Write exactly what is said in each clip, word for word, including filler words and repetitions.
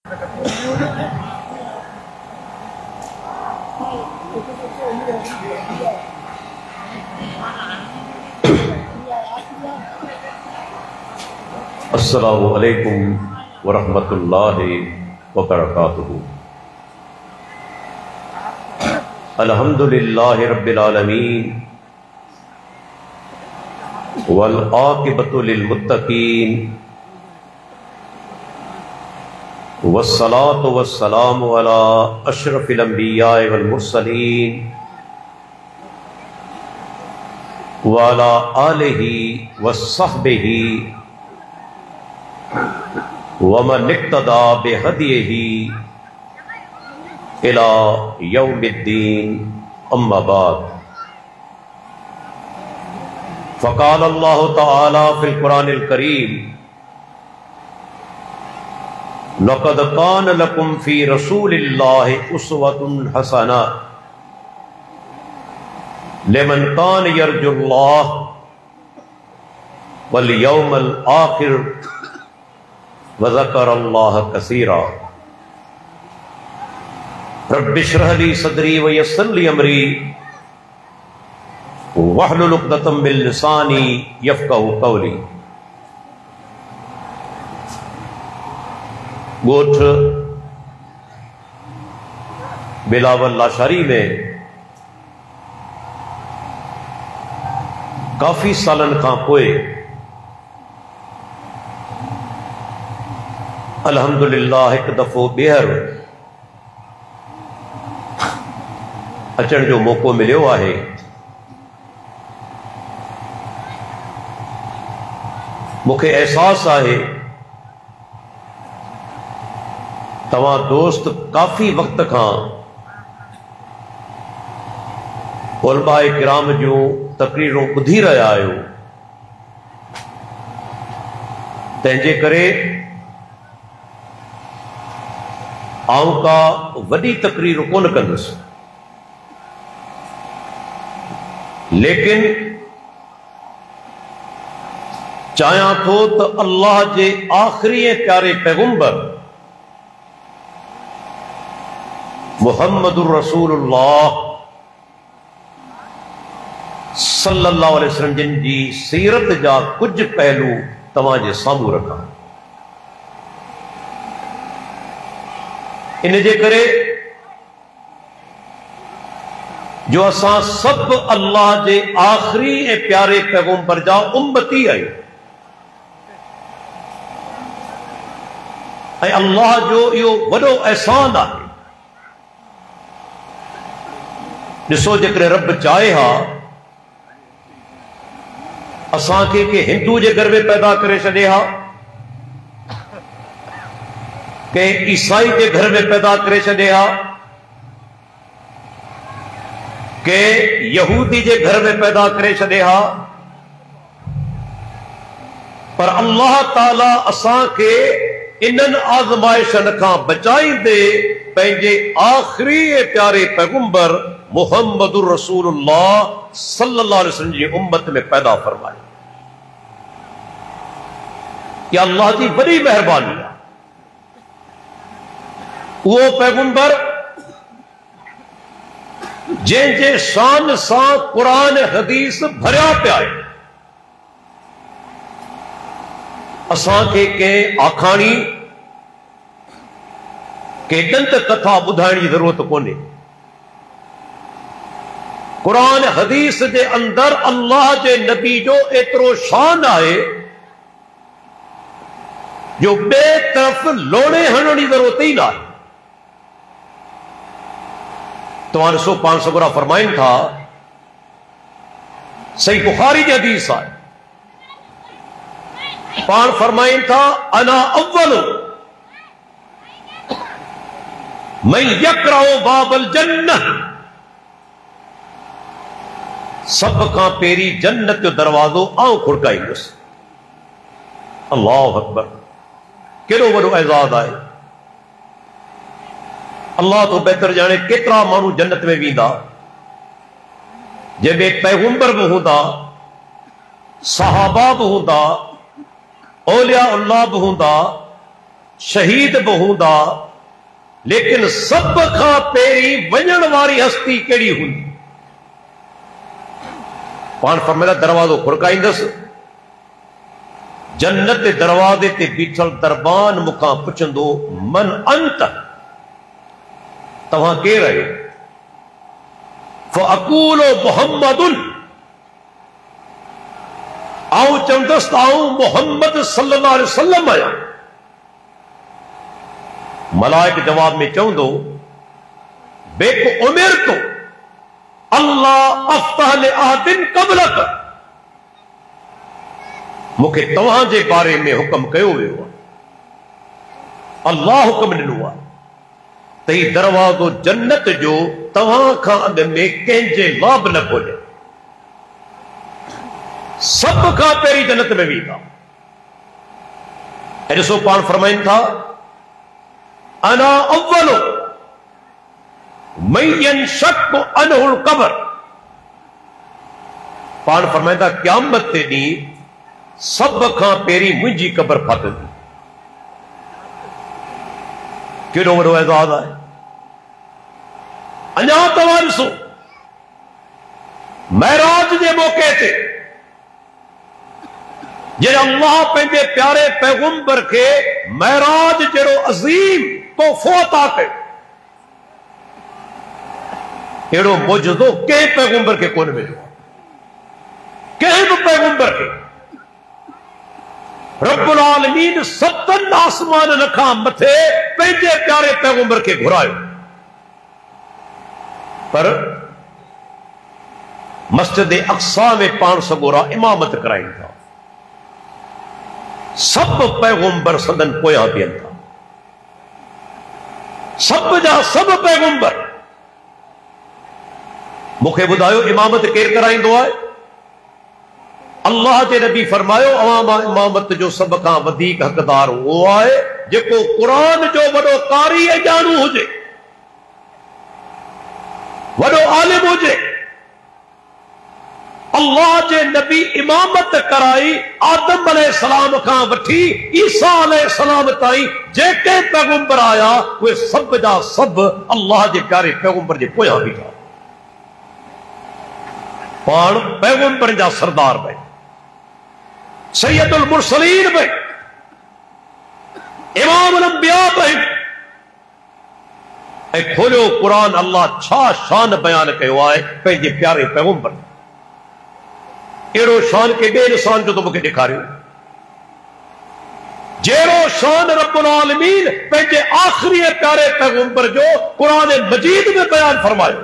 السلام علیکم ورحمۃ اللہ وبرکاتہ۔ الحمد للہ رب العالمین والعاقبۃ للمتقین والصلاۃ والسلام علی اشرف الانبیاء والمرسلین وعلی آلہ وصحبہ ومن اقتدى بهديه الى يوم الدين، اما بعد، فقال الله تعالى في القرآن الكريم: لقد كان لكم في رسول الله أسوة حسنة لمن كان يرجو الله واليوم الآخر وذکر اللہ کثیرا۔ رب اشرح لی صدری ویسر لی امری واحلل عقدۃ من لسانی یفقہوا قولی۔ گوٹھ بلاول لاشاری میں کافی سالن کھاں پوئے الحمدللہ ایک دفعہ بیہر اچن جو موقع ملیو ہے۔ مکھے احساس ہے تمام دوست کافی وقت کھاں علماء کرام جو تقریروں بدھی رہا آیو، تنجے کرے آؤں کا وڈی تقریر کون کندس، لیکن چاہیاں تو تو اللہ جے آخری پیارے پیغمبر محمد الرسول اللہ صلی اللہ علیہ وسلم جن جی سیرت جا کچھ پہلو تمہاں جے ساموں رکھا۔ ان جے کرے جو اساں سب اللہ جے آخری اے پیارے پیغمبر جا امتی آئی، اے اللہ جو یہ وڈو احسان ہے۔ ڈسو جے کرے رب چاہے ہا اساں کے کہ ہندو جے گھر میں پیدا کرے چھڈے ہا، کہ عیسائی کے گھر میں پیدا کرے چھڈے ہا، کہ یہودی کے گھر میں پیدا کرے چھڈے ہا، پر اللہ تعالی اساں کے انن آزمائشن کھاں بچائیں دے پنجے آخری پیارے پیغمبر محمد الرسول اللہ صلی اللہ علیہ وسلم جی امت میں پیدا فرمائے۔ کہ اللہ جی بڑی مہربانی ہے، وہ پیغمبر جن جے شان سان قرآن حدیث بھریا پہ آئے، اساں کے کہ آکھانی کہ دنت کتھا بدھائن کی ضرورت کونے۔ قرآن حدیث دے اندر اللہ جے نبی جو اترو شان آئے جو بے طرف لوڑے ہنونی ضرورت ہی نہ ہے۔ تمہارے سو پانچ سو برا فرمائن تھا، صحیح بخاری کی حدیث آئے، پان فرمائن تھا انا اول من یقرأ باب الجنہ، سب کا پیری جنت جو دروازو آؤں کھڑکائی گس۔ اللہ اکبر، کیڑو وڈو اعزاز آئے۔ اللہ تو بہتر جانے کترا مانو جنت میں ویندا جے بے پیغمبر بھی ہوندا، صحابہ بھی ہوندا، اولیاء اللہ بھی ہوندا، شہید بہ ہوندا لیکن سب کھا پیری ونجن واری ہستی کیڑی ہوندی؟ پان فرمایا دروازو کھڑکائیندس، جنت دے دروازے تے بیٹھل دربان مکھاں پچھندو من انت، تواں کے رہے؟ فاقول محمد، آؤ چندست آؤ محمد صلی اللہ علیہ وسلم آیا۔ ملائک جواب میں چوندو بے کو عمر تو اللہ افتح لآدٍ قبلک، مکھے تواں جے بارے میں حکم کیو ویو، اللہ حکم ڈنو تئی دروازو جنت جو تواں کھان اڳ میں کنहिंجے لاب نہ کھولے، سب کھان پہری جنت میں ویتا۔ ایسو پان فرمائن تھا انا اول من ينشق عنه القبر، پان فرمائن تھا قیامت تے ڈینہں سب کھان پہری منجی قبر پھٹندی۔ کیڑو وڈو اعزاز ہے۔ اñا تواں ڏسو معراج دے موقع تے جے اللہ پنجے پیارے پیغمبر کے معراج جڑو عظیم تحفو عطا کئے، اہڑو معجزو کنहिं پیغمبر کے کون ملو، کنहिं بھی پیغمبر کے۔ رب العالمین ستن آسمان رکھا متھے پنجے پیارے پیغمبر کے گھرائے، پر مسجد اقصی میں پان سگورا امامت کرائیں تھا، سب پیغمبر سندن پویا بیان تھا، سب جا سب پیغمبر۔ مکھے بدایو امامت کیر کرائیں دو آئے؟ اللہ کے نبی فرمایو عوام امامت جو سب کا ودیک حقدار وہ آئے جکو قرآن جو وڈو قاری جانو ہوجے، وڈو عالم ہوجے۔ اللہ کے نبی امامت کرائی آدم علیہ السلام کا وٹھی عیسیٰ علیہ السلام تائیں جیکے پیغمبر آیا وہ سب جا سب اللہ کے پیارے پیغمبر جے پویا بیٹھا، پان پیغمبر جا سردار بھائی، سید المرسلین بھائی، امام الانبیاء بھائی۔ اے کھولو قرآن اللہ چھا شان بیان کیو آئے پنجے پیارے پیغمبر، ایڑو شان کے بے انسان جو تو مکھے دکھاریو، جیڑو شان رب العالمین پنجے آخری پیارے پیغمبر جو قرآن مجید میں بیان فرمائے۔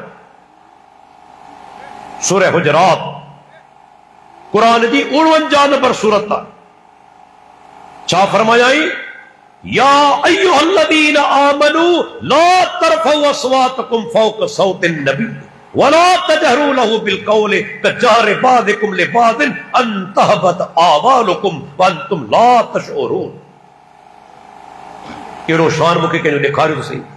سورہ حجرات قرآن دی اڑونجا نمبر سورت تا چھا فرمایائی یا ایوہ الذین آمنوا لا ترفعوا اصواتکم فوق صوت النبی ولا تجہروا لہ بالقول کجہر بعضکم لبعض ان تہبط اعمالکم وانتم لا تشعرون۔ ایڑو شان مکھے کنجو ڈیکھاریو تو صحیح،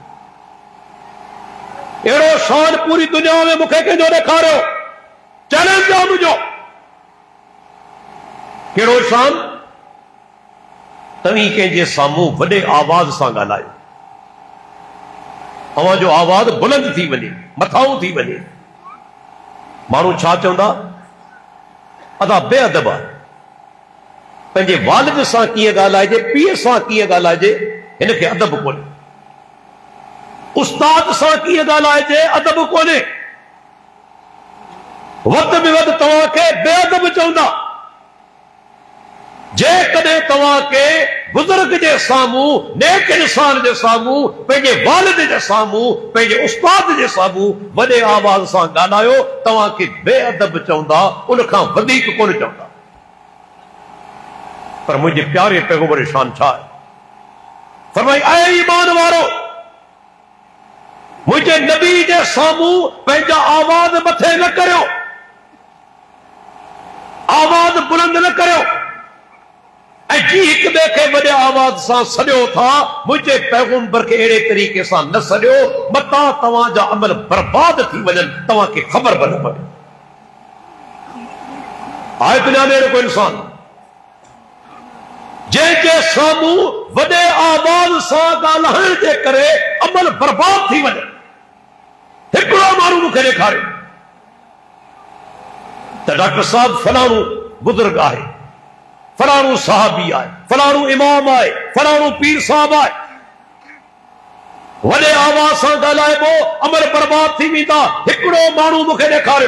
ایڑو شان پوری دنیا میں مکھے کنجو ڈیکھاریو، چیلنج آ مجھو کیڑو شان؟ تمہیں کہ جے ساموں وڈے آواز سان ڳالھايو، اوہاں جو آواز بلند تھی ونے، مٿاؤں تھی ونے، مانو چھا چوندا ادا بے ادب آ، پنجے والد سان کیے ڳالھائجے، پیउ سان کیے ڳالھائجے، ہن کي ادب کوني، استاد سان کیے ڳالھائجے، ادب کوني، ود میں ود تواں کے بے ادب چوندا۔ جے کدے تواں کے بزرگ جے ساموں، نیک انسان جے ساموں، پنجے والد جے ساموں، پنجے استاد جے ساموں وڈے آواز سان ڳالھايو، تواں کے بے ادب چوندا، ان کھان ودیک کون چوندا۔ پر مجھے پیارے پیغمبر شان چھا ہے، فرمائی اے ایمان وارو مجھے نبی جے ساموں پنجا آواز متھے نہ کریو، آواز بلند نہ کریو، اے جی ایک بے کے وڈے آواز سان سڑیو تھا، مجھے پیغمبر کے ایڑے طریقے سان نہ سڑیو، متا تواں جا عمل برباد تھی وجن تواں کے خبر بن پڑے۔ آئے دنیا میں کوئی انسان جن کے ساموں وڈے آواز سا ڳالهائڻ جي ڪري عمل برباد ٿي وڃي. هڪڙو ماڻهو مونکي ڏيکاري ته ڊاڪٽر صاحب فلاڻو بزرگ آهي، فلاڻو صحابي آهي، فلاڻو امام آهي، فلاڻو پير صاحب آهي. وڏي آواز سان ڳالهائبو عمل برباد ٿي ويندا. هڪڙو ماڻهو مونکي ڏيکاريو.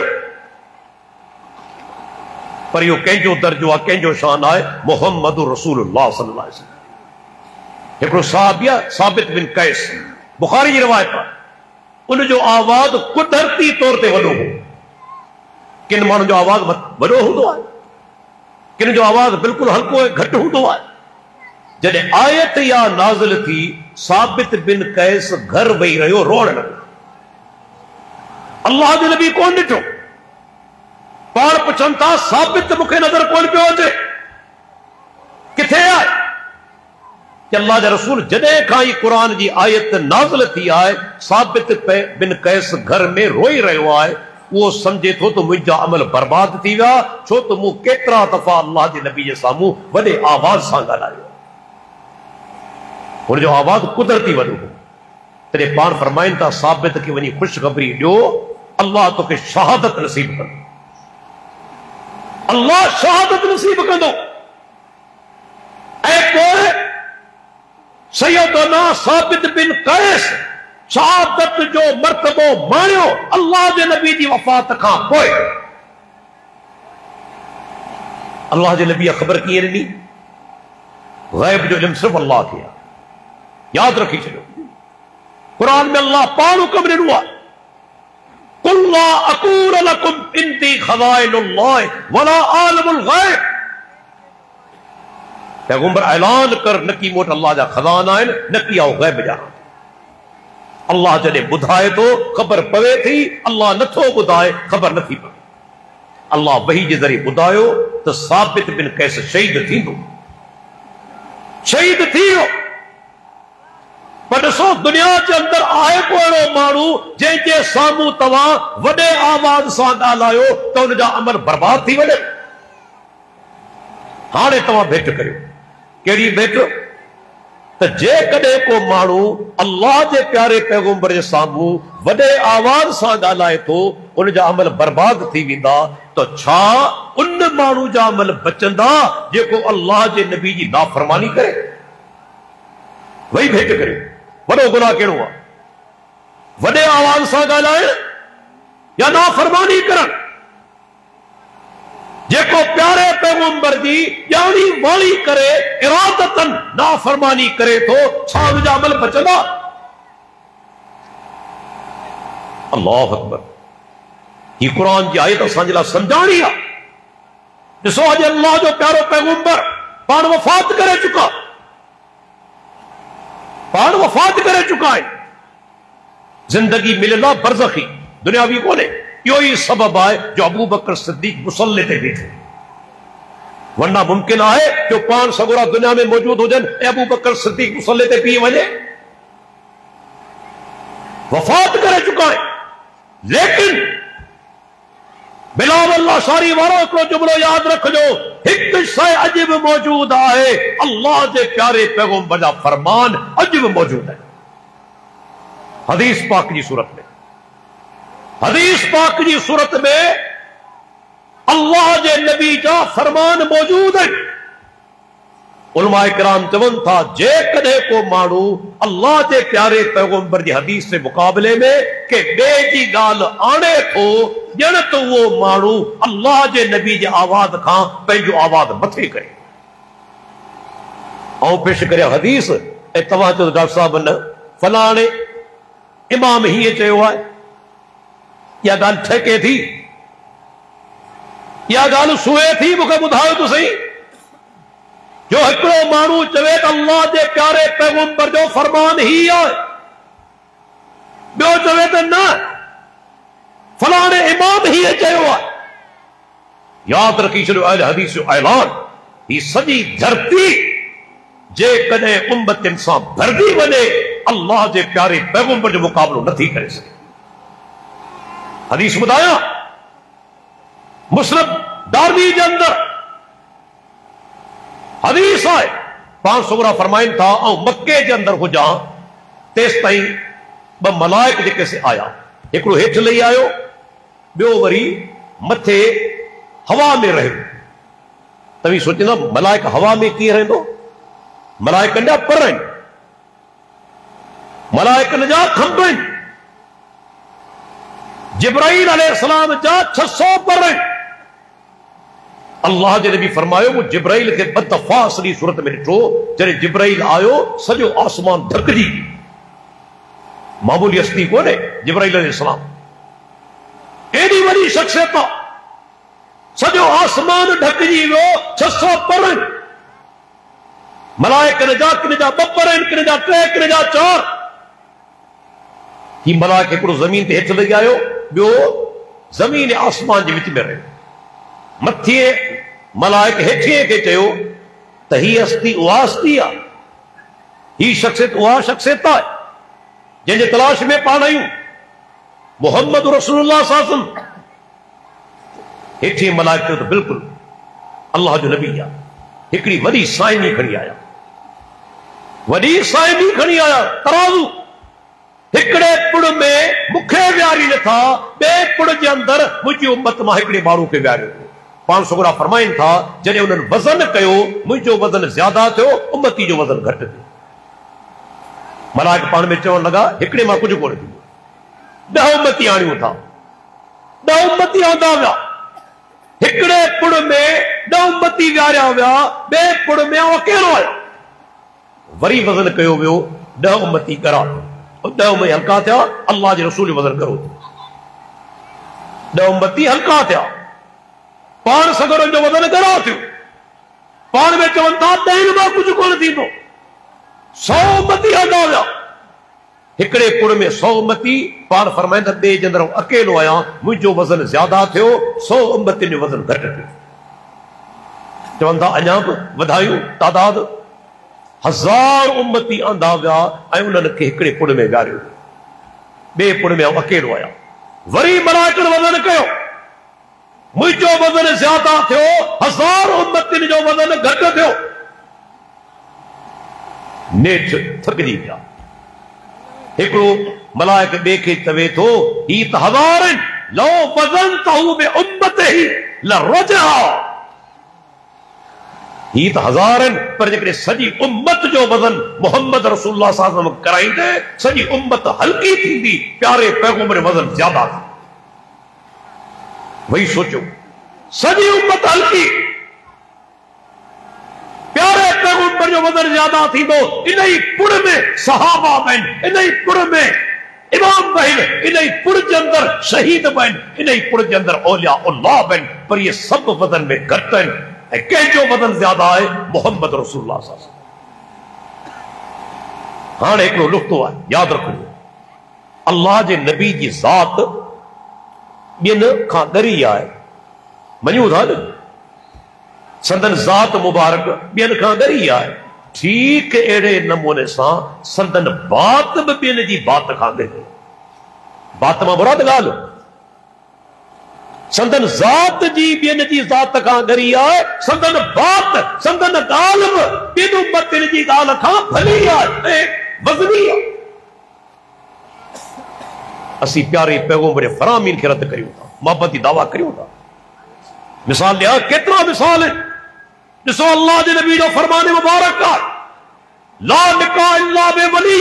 پر یہ کنجو درجو ہے، کنجو شان ہے محمد رسول اللہ صلی اللہ علیہ وسلم. ایک صحابیہ ثابت بن قیس، بخاری کی روایت ہے، ان جو آواز قدرتی طور تے وڈو ہو. کن مانو جو آواز وڈو ہوندو ہے، کن جو آواز بالکل ہلکو ہے، گھٹ ہوندو ہے. جڏهن آیت یا نازل تھی ثابت بن قیس گھر وئی رہیو روڑ لگو. اللہ جو نبی کون ڈٹھو؟ پان پوچھن تھا ثابت مکھے نظر کون پہ ہوتے کتھے آئے کہ اللہ جا رسول جدے کھائی قرآن جی آیت نازل تھی آئے ثابت بن قیس گھر میں روئی رہو آئے. وہ سمجھے تو تو مجھا عمل برباد تھی گا چھو تو مو کترا دفعہ اللہ جی نبی جے ساموں وڈے آواز سانگا لائے. اور جو آواز قدرتی وڈو ہو تیرے پان فرمائن تھا ثابت کی ونی خوشخبری ڈیو اللہ تو کہ شہادت نصیب کر، اللہ شہادت نصیب کر دو. اے کوئی سیدنا ثابت بن قیس شہادت جو مرتبو مانیو اللہ جے نبی دی وفات کھان پوئے. اللہ جے نبی خبر کی رہی غیب جو علم صرف اللہ کیا. یاد رکھی چلو قرآن میں اللہ پانو کم رہنوا قل لا اقول لکم انتی خزائن اللہ ولا عالم الغیب. پیغمبر اعلان کر نکی موٹ اللہ جا خزانہ آئین نکی آؤ غیب جانا. اللہ جڑے بدھائے تو خبر پوے تھی، اللہ نتھو بدھائے خبر نتھی پوے. اللہ وحی جے ذریعے بدھایو تو ثابت بن قیس شہید تھی دو شہید تھی ہو. پر سو دنیا کے اندر آئے کوئی مانو جن کے ساموں تواں وڈے آواز سان ڳالهايو تو ان جا عمل برباد تھی ونے. ہانے تواں بھیٹ کریو کیڑی بھیٹ تے جے کدے کو مانو اللہ جے پیارے پیغمبر جے ساموں وڈے آواز سان ڳالهائے تو ان جا عمل برباد تھی ویندا تو چھا ان مانو جا عمل بچندا جيڪو اللہ جے نبی جی نافرمانی کرے. وہی بھیٹ کریو وڈو گناہ کیڑو ہے؟ وڈے آواز سان ڳالهائڻ یا نافرمانی کرن. جيڪو پیارے پیغمبر جی ڄاڻي والی کرے ارادتن نافرمانی کرے تو چھا ان جا عمل بچندا؟ اللہ اکبر. یہ قرآن جی آیت اساں جے لاءِ سمجھاڻي ہے. ڏسو اڄ اللہ جو پیارو پیغمبر پاڻ وفات کرے چکا پاڻ وفات کرے چکا ہے. زندگی ملنا برزخی دنیاوی کونے. یہ ہی سبب ہے جو ابو بکر صدیق مصلی تے بیٹھے. ورنہ ممکن ہے جو پان سگورا دنیا میں موجود ہو جن ابو بکر صدیق مصلی تے پی وجے وفات کرے چکا ہے. لیکن بلال اللہ شاری وارو کو جملو یاد رکھ جو ایک شے عجب موجود ہے اللہ دے پیارے پیغمبر دا فرمان عجب موجود ہے. حدیث پاک کی صورت میں حدیث پاک کی صورت میں اللہ دے نبی جا فرمان موجود ہے. علماء کرام چون تھا جے کدے کو مانو اللہ دے پیارے پیغمبر دی حدیث سے مقابلے میں کہ بے جی گال آنے تو جن تو وہ مانو اللہ دے نبی جے آواز کھاں پنجو آواز متھے کرے. آؤں پیش کرے حدیث اے تواں چو ڈاکٹر صاحب نے فلانے امام ہی چیو ہے یا گال ٹھیکے تھی یا گال سوئے تھی مکھے ٻڌايو تو صحیح. جو ہکڑو مانو چوے تو اللہ دے پیارے پیغمبر جو فرمان ہی ہے بیو چوے تو نہ فلانے امام ہی چیو ہے. یاد رکھی چلو اہل حدیث جو اعلان ہی سجی دھرتی جے کدے امت انسان بھردی ونے اللہ دے پیارے پیغمبر جو مقابلو نتھی کرے سکے. حدیث بتایا مسلم داروی کے اندر حدیث ہے पान सगुरा फरमाइन था ऐं मके जे अंदर हुजां तेस ताईं ब मलाइक जेके से आया, हिकिड़ो हेठि लही आयो, ॿियो वरी मथे हवा में रहियो। तव्हीं सोचींदा मलाइक हवा में कीअं रहंदो? मलाइकनि जा पर आहिनि, मलाइकनि जा खंभ आहिनि, जिब्राईल अलैहिस्सलाम जा छह सौ पर आहिनि। अल्लाह जे नबी फरमायो मूं जिब्राईल खे ॿ दफ़ा असली सूरत में ॾिठो, जॾहिं जिब्राईल आयो सॼो आसमान ढकिजी, मामूली हस्ती कोन्हे जिब्राईल अलैहिस्सलाम, एॾी वॾी शख्सियत आहे, सॼो आसमान ढकिजी वियो, छह सौ पर आहिनि। मलाइकनि जा किन जा ॿ पर आहिनि, किन जा टे, किन जा चार। ही मलाइक हिकिड़ो ज़मीन ते हेठि लही आयो, ॿियो ज़मीन आसमान जे विच में रहियो। मथे मलाइक हेठिए खे चयो त ही हस्ती उहा हस्ती आहे, ही शख्सियत उहा शख्सियत आहे जंहिंजे तलाश में पाण आहियूं, मोहम्मद रसूलुल्लाह सल्लल्लाहु अलैहि वसल्लम। हेठिए मलाइक चयो त बिल्कुलु अल्लाह जो नबी आहे, हिकिड़ी वॾी साइनी खणी आया, वॾी साइनी खणी आया, तराज़ू। हिकिड़े पुड़ में मूंखे विहारी नथा, ॿिए पुड़ जे अंदरि मुंहिंजी उम्मत मां हिकिड़े माण्हू खे विहारियो। पाण सगुरा फरमाइनि था जॾहिं उन्हनि वज़न कयो, मुंहिंजो वज़न ज्यादा थियो, उम्मती जो वज़न घटि थियो। मलाइक पाण में चवण लॻा हिकिड़े मां कुझु कोन थींदो, ॾह उम्मती आणियूं था, ॾह उम्मती आंदा विया, हिकिड़े पुड़ में ॾह उम्मती विहारिया विया, ॿिए पुड़ में अकेलो आयो। वरी वज़न कयो वियो, ॾह उम्मती करा, ॾह उम्मती हल्का थिया, अल्लाह जे रसूल जो वज़न करो, ॾह उम्मती हल्का थिया, पाण सगरनि जो वज़न घणो थियो। पाण में चवनि था ॾहनि मां कुझु कोन थींदो, सौ उम्मती आंदा विया, हिकिड़े पुड़ में सौ उम्मती। पाण फरमाईंदा ॿिए जे अंदरि अकेलो आहियां, मुंहिंजो वज़न ज्यादा थियो, सौ उम्मतियुनि जो वज़न घटि थियो। चवनि था अञा बि वधायूं तादाद, हज़ार उम्मती आंदा विया ऐं उन्हनि खे हिकिड़े पुड़ में विहारियो, ॿिए पुड़ में अकेलो आहियां। वरी मलाइकनि वज़न कयो, मुंहिंजो वज़न ज्यादा थियो, हज़ार उम्मतियुनि जो वज़न घटि थियो। नेठ थकिजी विया। हिकिड़ो मलाइक ॿिए खे चवे थो ही त हज़ार आहिनि, लो वज़न तहू में उम्मत ही लरजा, ही त हज़ार आहिनि, पर जेकॾहिं सॼी उम्मत जो वज़न मोहम्मद रसूलुल्लाह सल्लल्लाहु अलैहि वसल्लम कराईंदे, सॼी उम्मत हल्की थींदी, प्यारे पैगंबर वज़न ज्यादा थी। वही सोचो, सॼी उम्मत हल्की, प्यारे पैगंबर जो वज़न ज्यादा थींदो। इन ई पुड़ में सहाबा आहिनि, इन ई पुड़ में इमाम आहिनि, इन ई पुड़ जे अंदरि शहीद आहिनि, इन ई पुड़ जे अंदरि औलिया उल्लाह आहिनि, पर इहे सभु वज़न में घटि आहिनि ऐं कंहिंजो वज़न ज्यादा आहे, मोहम्मद रसूलुल्लाह सल्लल्लाहु अलैहि वसल्लम। हाणे हिकिड़ो नुक़्तो आहे, यादि रखो, अल्लाह जे नबी जी ज़ात ॿियनि खां ॻरी आहे, मञूं था न, संदन ज़ात मुबारक ॿियनि खां ॻरी आहे। ठीक अहिड़े नमूने सां संदन बात बि ॿियनि जी बात खां ॻरी। बात मां मुराद ॻाल्हि, संदन ज़ात जी ॿियनि जी ज़ात खां ॻरी आहे, संदन बात, संदन ॻाल्हि बि ॿियनि उम्मतियुनि जी ॻाल्हि खां भली आहे ऐं वज़नी आहे। असीं प्यारे पैगंबर फरामीन खे रद्द करियूं था, मोहब्बत जी दावा करियूं था। मिसाल ॾियां, केतिरा मिसाल आहिनि। ॾिसो अल्लाह जे नबी जो फरमान मुबारक आहे, ला निकाह इल्ला बिवली,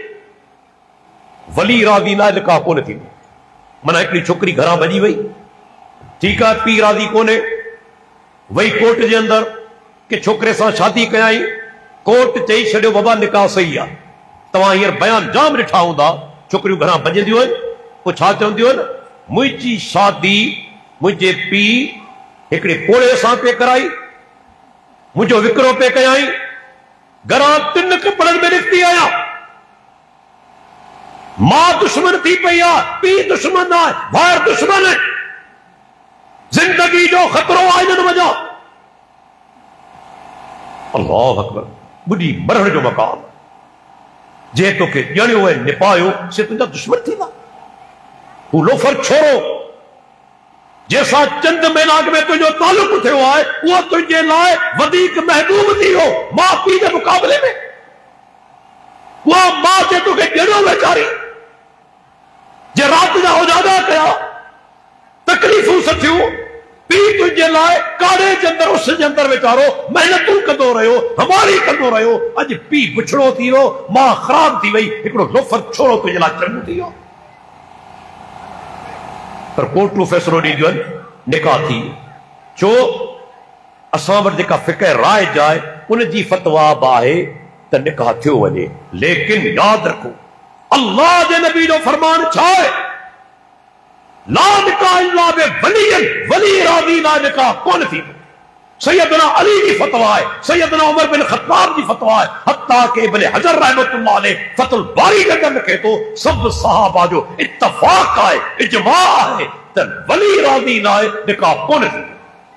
वली राज़ी न निकाह कोन थींदो। माना हिकिड़ी छोकिरी घरां भॼी वई, ठीकु आहे, पीउ राज़ी कोन्हे, वई कोर्ट जे अंदरि के छोकिरे सां शादी कयाई, कोर्ट चई छॾियो बाबा निकाह सही आहे। तव्हां हींअर बयान जाम ॾिठा हूंदा, छोकिरियूं घरां भॼंदियूं आहिनि, पोइ छा चवंदियूं आहिनि, मुंहिंजी शादी मुंहिंजे पीउ हिकिड़े पोड़े सां पे कराई, मुंहिंजो विकिरो पे कयाई, घरां तिन कपड़नि में निकिती आहियां, मां दुश्मन थी पई आहे, पीउ दुश्मन आहे, भाउ दुश्मन आहे, जिंदगी जो ख़तरो आहे हिननि वजह। अल्लाह अकबर, ॿुधी मरण जो मकाम, जे तोखे ॼणियो ऐं निपायो से तुंहिंजा दुश्मन थींदा। हू लोफर छोरो جیسا چند مہینہ میں تجھو تعلق تھے ہوا ہے وہ تجھے لائے ودیق محبوب تھی ہو ماں پی کے مقابلے میں وہ ماں سے تو کہ جڑوں میں چاری جے رات جا ہو جانا کیا تکلیفوں سے تھیوں پی تجھے لائے کاڑے جندر اس جندر وچارو محنتوں کندو رہے ہو ہماری کندو رہے ہو اج پی بچڑو تھی ہو ماں خراب تھی وئی ایکڑو لوفر چھوڑو تجھے لا چنگو تھی ہو پر کوٹو فیصلو ڈی جو نکاح تھی جو اساں ور جکا فقہ رائے جائے ان جی فتوا باہے تے نکاح تھیو ونے لیکن یاد رکھو اللہ دے نبی جو فرمان چھائے لا نکاح الا بولی ولی راضی لا نکاح کون تھی سیدنا علی کی فتوا ہے سیدنا عمر بن خطاب کی فتوا ہے حتیٰ کہ ابن حجر رحمۃ اللہ علیہ فتح الباری کے اندر لکھے تو سب صحابہ جو اتفاق آئے اجماع ہے تو ولی راضی لائے نکاح کون تھی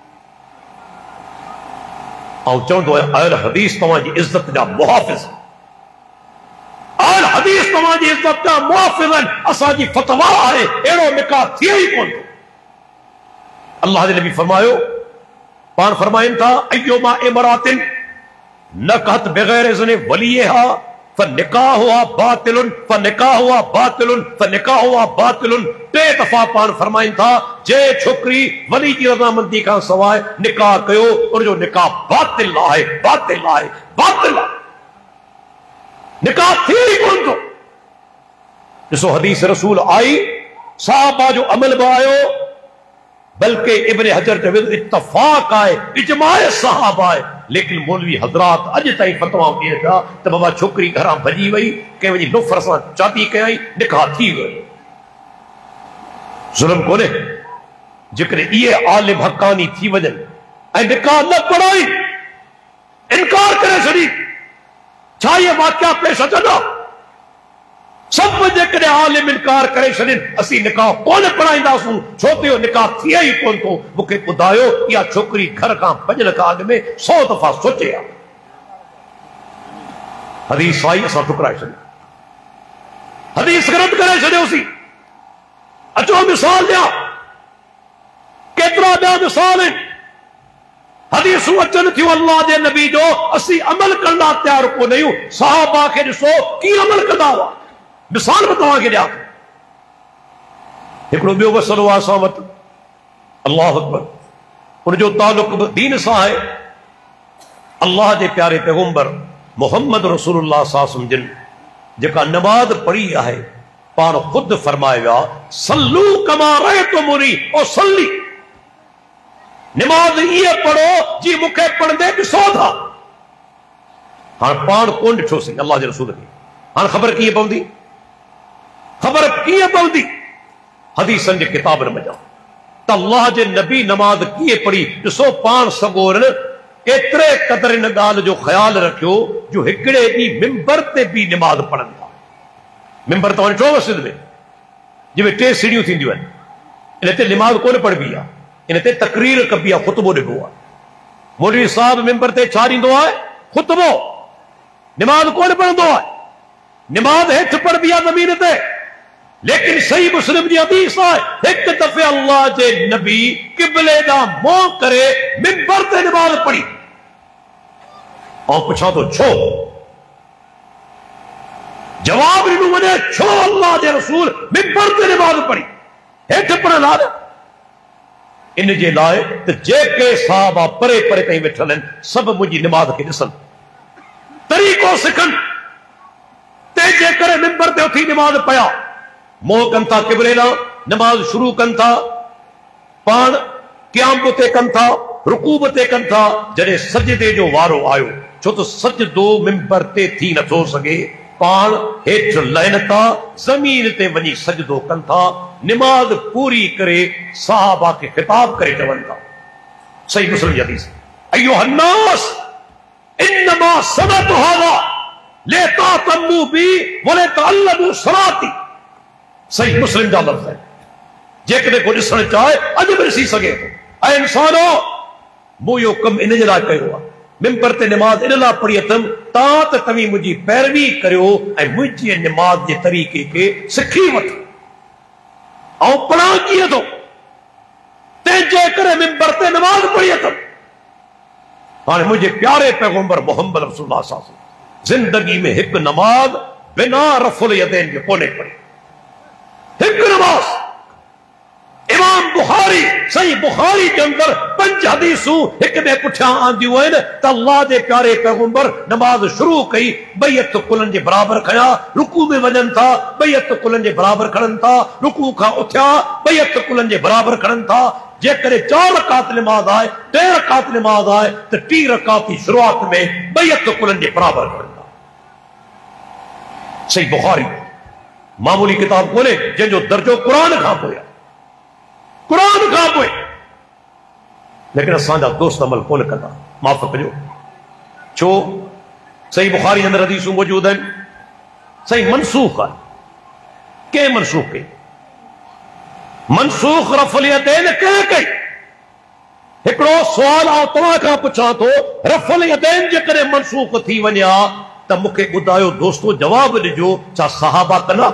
اور چوندو ہے اہل حدیث تمہاں جی عزت جا محافظ اہل حدیث تمہاں جی عزت جا محافظ اسا جی فتوا ہے ایڑو نکاح تھی ہی کون تو اللہ دے نبی فرمایو پان فرمائن تھا ایوما امراتن نکحت بغیر اذن ولیہا فنکاحها باطل فنکاحها باطل فنکاحها باطل ٹے دفعہ پان فرمائن تھا جے چھوکری ولی کی رضامندی کا سوائے نکاح کیو اور جو نکاح باطل ہے باطل ہے باطل نکاح تھی کون تو جسو حدیث رسول آئی صحابہ جو عمل بآیو بلکہ ابن حجر جو اتفاق آئے اجماع صحابہ آئے لیکن مولوی حضرات اج تائیں فتوا دیے تھا تو بابا چھوکری گھراں بھجی وئی کہ وجی نفر سان چاتی کئی نکاح تھی وئی ظلم کونے جکر یہ عالم حقانی تھی وجن اے نکاح نہ پڑھائی انکار کرے سڑی چھا یہ واقعہ پیش اچھا سب جے کرے عالم انکار کرے شدن اسی نکاح کون پڑھائیں دا سوں چھوتے ہو نکاح تھی ہی کون تو مکے بدایو یا چھوکری گھر کا پنجل کا آگ میں سو دفعہ سوچے آ حدیث آئی اسا ٹکرائے شدن حدیث غلط کرے شدے اسی اچھو مثال دیا کترا دیا مثال ہے حدیث اچن تھیو اللہ دے نبی جو اسی عمل کرنا تیار کو نہیں ہوں صحابہ کے جسو کی عمل کرنا ہوا مثال بتاؤں گے جا ایکڑو بیو بسلو آسامت اللہ اکبر ان جو تعلق دین سا ہے اللہ دے پیارے پیغمبر محمد رسول اللہ صلی اللہ علیہ وسلم جن جکا نماز پڑھی ہے پان خود فرمائے گا صلو کما رأیتمونی او صلی نماز یہ پڑھو جی مکھے پڑھ دے کہ سو تھا ہاں پان کون ڈٹھو سی اللہ دے رسول کی ہاں خبر کی یہ پوندی خبر کیے پوندی حدیثن کے کتاب میں جاؤ تو اللہ جے نبی نماز کیے پڑھی جو سو پان سگورن اترے قدر ان گال جو خیال رکھو جو ہکڑے دی ممبر تے بھی نماز پڑھن تھا ممبر تو انٹو مسجد میں جو میں ٹے سیڑیوں تھی دیوان انہیں تے نماز کون پڑھ بیا انہیں تے تقریر کبیا خطبو نے گوا مولوی صاحب ممبر تے چھاری دو آئے خطبو نماز کون پڑھ دو آئے نماز ہیٹھ پڑھ بیا زمین تے لیکن صحیح مسلم دی حدیث آئے ایک دفعہ اللہ جے نبی قبلے دا منہ کرے ممبر تے نماز پڑھی اور پوچھا تو چھو جواب نہیں منے چھو اللہ جے رسول ممبر تے نماز پڑھی ہیٹھ پڑھ لا دے ان جے لائے تو جے کے صحابہ پرے پرے کہیں بیٹھلن سب مجھے نماز کے جسن طریقوں سکھن تے جے کرے ممبر تے اٹھی نماز پڑھا موہ کن تھا قبلے نا نماز شروع کن تھا پان قیام بتے کن تھا رکوع بتے کن تھا جڑے سجدے جو وارو آیو چھو تو سجدو ممبر تے تھی نہ تھو سگے پان ہیٹھ لہنتا زمین تے ونی سجدو کن تھا نماز پوری کرے صحابہ کے خطاب کرے جون تھا صحیح مسلم حدیث ایوہ الناس انما سنت هذا لتعتموا بی ولتعلموا صلاتی صحیح مسلم جا لفظ ہے جے کدے کو ڈسن چاہے اج بھی سی سگے اے انسانو مو یو کم ان جلا کیو ممبر تے نماز ان لا پڑھی تم تا تے تمی مجھی پیروی کریو اے مجھی نماز دے طریقے کے سکھی وٹ او پڑھا کیے تو جے کرے منبر تے نماز پڑھی تم ہاں مجھے پیارے پیغمبر محمد رسول اللہ صلی اللہ علیہ وسلم زندگی میں ایک نماز بنا رفع الیدین کے کونے پڑھی. ایک نماز امام بخاری صحیح بخاری کے اندر پنج حدیثوں ایک دے پٹھا آندیوں ہیں تو اللہ دے پیارے پیغمبر نماز شروع کئی بیعت کلن جے برابر کھیا رکوع میں وجن تھا بیعت کلن جے برابر کھڑن تھا رکوع کھا اٹھیا بیعت کلن جے برابر کھڑن تھا. جے کرے چار رکعت نماز آئے ٹے رکعت نماز آئے تو ٹی رکعت کی شروعات میں بیعت کلن جے برابر کھڑن تھا. صحیح بخاری معمولی کتاب کھولے جن جو درجو قرآن کھا پویا قرآن کھا پوئے لیکن اساں جا دوست عمل کون کرتا معاف کجو چھو صحیح بخاری اندر حدیثوں موجود ہیں صحیح منسوخ ہے کہ منسوخ کے منسوخ رفع الیدین کہ کئی ایکڑو سوال آؤ تمہاں کھا پچھا تو رفع الیدین جے کرے منسوخ تھی ونیا تا مکے بدایو دوستو جواب ڈیجو چا صحابہ کنا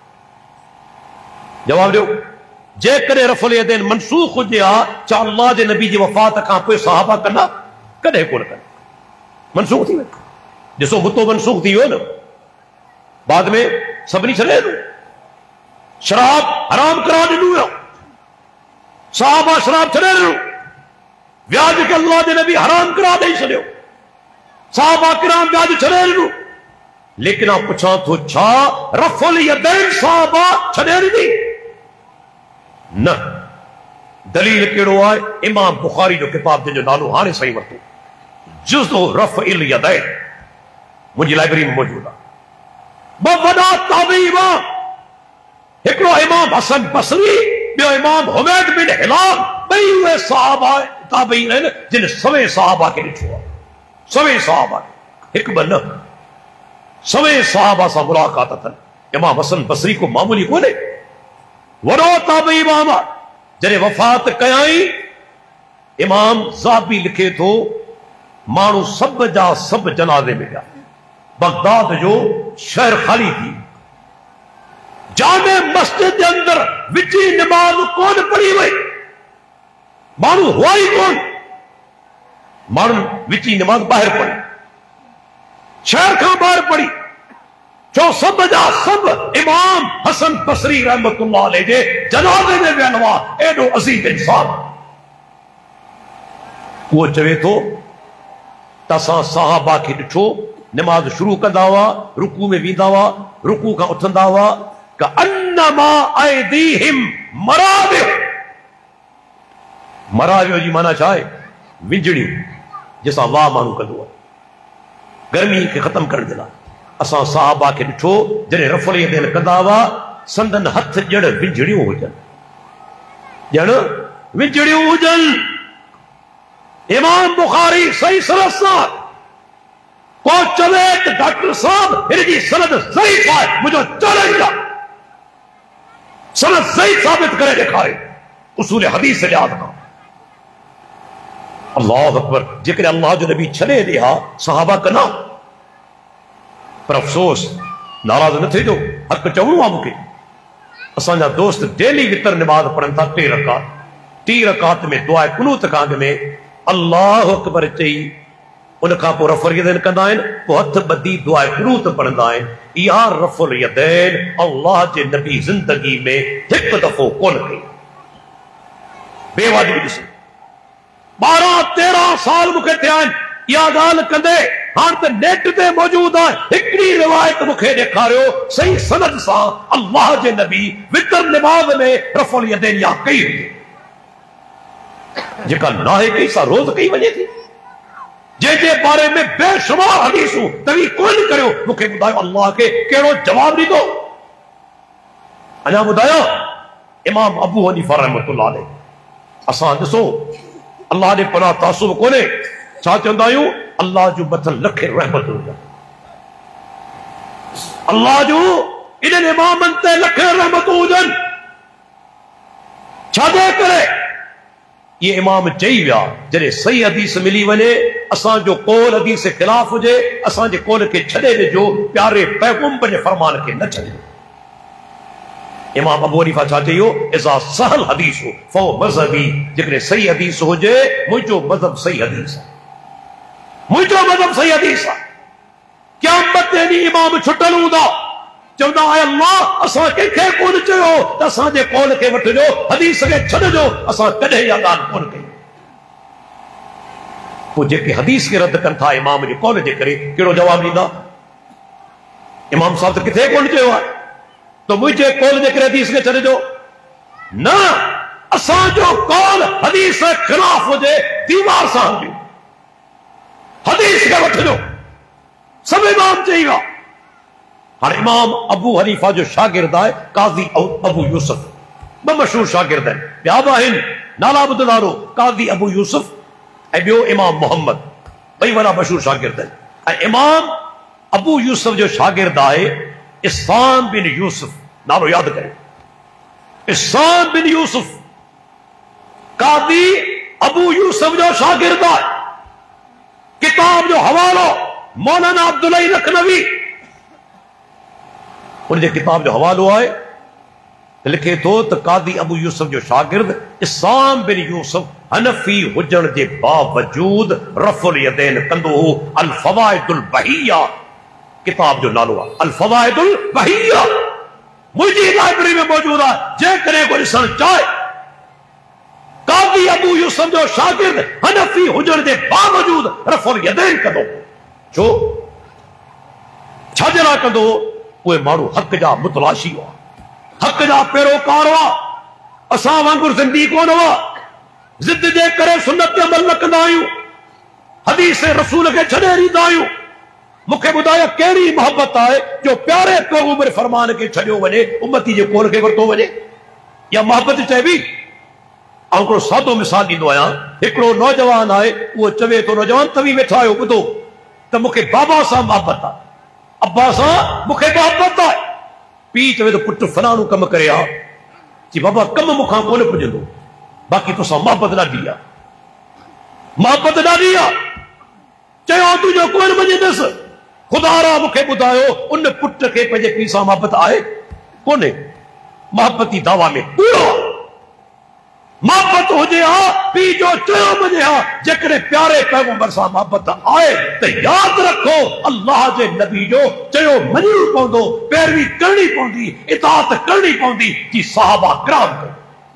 جواب دیو جے کرے رفع الیدین منسوخ ہوجیا چا اللہ دے نبی جی وفات کھا پوئے صحابہ کنا کدے کون کنا منسوخ تھی جسو بتو منسوخ تھی ہو نا بعد میں سبنی چلے دو شراب حرام کرا دنو یا صحابہ شراب چلے دنو ویاج کے اللہ دے نبی حرام کرا دے چلے صحابہ کرام ویاج چلے دنو لیکن آپ پچھا تو چھا رفع الیدین صحابہ چلے دی نہ دلیل کیڑو آئے امام بخاری جو کتاب دے جو نالو ہانے صحیح ورتو جزء رفع الیدین مجھے لائبریری میں موجود ہے بودا تابعی امام ایکڑو امام حسن بصری بیو امام حمید بن ہلال بئی ہوئے صحابہ تابعین ہیں جن سوے صحابہ کے لئے سوے صحابہ ایک بنا سوے صحابہ سا ملاقات تھا. امام حسن بصری کو معمولی کو نہیں ورو تابعی امام جنہیں وفات کیائی امام زابی لکھے تو مانو سب جا سب جنازے میں گیا بغداد جو شہر خالی تھی جامع مسجد کے اندر وچی نماز کون پڑھی ہوئی مانو ہوائی کون مانو وچی نماز باہر پڑھی شہر کا باہر پڑھی جو سب جا سب امام حسن بصری رحمت اللہ علیہ جے جنازے میں وینوا ایڈو عظیم انسان وہ چوے تو تساں صحابہ کی ڈٹھو نماز شروع کندا ہوا رکوع میں ویندا ہوا رکوع کا اٹھندا ہوا کہ انما ایدیہم مراوہ مراوہ جی مانا چاہے ونجڑی جیسا واہ مانو کندو گرمی کے ختم کر دینا اساں صحابہ کے ڈٹھو جنہیں رفع الیدین کندا ہوا سندن ہتھ جڑ ونجڑیوں ہوجن جڑ ونجڑیوں ہوجن. امام بخاری صحیح سند ساتھ کو چلے کہ ڈاکٹر صاحب ہرجی سند ضعیف ہے مجھے چیلنج ہے سند صحیح ثابت کرے دکھائے اصول حدیث سے یاد کا اللہ اکبر جکر اللہ جو نبی چھلے دیا صحابہ کا نام پر افسوس ناراض نہ تھے جو حق چونو آمو کے اسانجا دوست ڈیلی وطر نماز پڑھن تھا ٹی رکعت ٹی رکعت میں دعائے قنوت کانگ میں اللہ اکبر چئی ان کا پو رفع الیدین کندا ہیں وہ ہتھ بدی دعائے قنوت پڑھندا ہیں یا رفع الیدین اللہ جے نبی زندگی میں ایک دفعہ کون کئی بے واجب جسے بارہ تیرہ سال مکھے تھے آئیں یا گال کندے ہاں تے نیٹ تے موجود ہے ایکڑی روایت مکھے دیکھا رہے ہو صحیح سند سا اللہ جے نبی وطر نماز میں رفع الیدین یا کئی ہوئی جکا ناہے کئی سا روز کئی وجہ تھی جے جے بارے میں بے شمار حدیثوں تبھی کوئی نہیں کرو مکھے بدایو اللہ کے کیڑو جواب نہیں دو انہا بدایا امام ابو حنیفہ رحمت اللہ علیہ اسان دسو اللہ نے پناہ تعصب کونے چاہتے اندائیوں اللہ جو بطن لکھے رحمت ہو جائے اللہ جو انہیں امام انتے لکھے رحمت ہو جائے چھاڑے کرے یہ امام چاہیے ویا جنہیں صحیح حدیث ملی ونے اسان جو قول حدیث سے خلاف ہو جائے اسان جے قول کے چھڑے دے جو پیارے پیغمبر نے فرمان کے نہ چھڑے امام ابو حنیفہ چھا چیو اذا سہل حدیث ہو فو مذہبی، جکرے صحیح حدیث ہو جے مجھو مذہب صحیح حدیث ہے، مجھو مذہب صحیح حدیث ہے۔ قیامت دینی امام چھٹل ہوں دا چودہ اے اللہ اساں کے کھے کون چیو تا اساں جے قول کے وٹھ جو حدیث کے چھڑ جو اساں کدے یا دان کون کئی وہ جے کہ حدیث کے رد کن تھا امام جے قول جے کرے کیڑو جواب دیندا؟ امام صاحب تے کتے کون چیو تو مجھے قول جے کرے حدیث کے چھڑ جو نہ اساں جو قول حدیث کے خلاف ہو جے دیوار سا ہو جو حدیث کے وٹھ جو سب امام چاہیے گا۔ ہر امام ابو حنیفہ جو شاگرد ہے قاضی ابو یوسف بمشہور شاگرد ہے بیابا ہن نالا بدلارو قاضی ابو یوسف اے بیو امام محمد بھئی والا مشہور شاگرد ہے۔ اے امام ابو یوسف جو شاگرد ہے احسان بن یوسف نالو یاد کریں، احسان بن یوسف قاضی ابو یوسف جو شاگرد ہے۔ کتاب جو حوالو مولانا عبداللہ لکھنوی ان جے کتاب جو حوالو آئے لکھے تو تو قاضی ابو یوسف جو شاگرد احسان بن یوسف حنفی حجن جے باوجود رفع الیدین کندو ہو الفوائد البہیہ کتاب جو نالو ہے الفوائد البہیہ مجھے لائبریری میں موجود ہے جے کرے کو رسن چاہے قاضی ابو یوسف جو شاگرد حنفی حجن جے باوجود رفع الیدین کندو جو چھجرا کندو وہ مارو حق جا متلاشی ہوا حق جا پیروکار ہوا اساں وانگر زندگی کون ہوا ضد جے کرے سنت عمل نہ کندا آیوں حدیث رسول کے چھڑے ریدا آیوں مکھے بدایا کیڑی محبت آئے جو پیارے پیغمبر فرمان کے چھڑیو ونے امتی جے کول کے ورتو ونے یا محبت چاہے بھی آنکڑو سادو مثال دیندو آیا ہکڑو نوجوان آئے وہ چوے تو نوجوان توی ویٹھا آئے بدو تو مکھے بابا سا محبت آئے ابا سا مکھے محبت آئے پی چوے تو پٹ فلانو کم کرے آ جی بابا کم مکھاں کون پجندو باقی تو سا محبت نہ دیا محبت نہ دیا چاہے تو جو کون مجھے دس خدا را مکھے بدایو ان پٹ کے پجے پی سا محبت آئے کونے محبتی دعویٰ میں پورا محبت ہو جے ہاں پی جو چاہو مجھے ہاں جکرے پیارے پیغمبر سا محبت آئے تو یاد رکھو اللہ جے نبی جو چاہو منیو پوندو پیروی کرنی پوندی اطاعت کرنی پوندی جی صحابہ کرام کر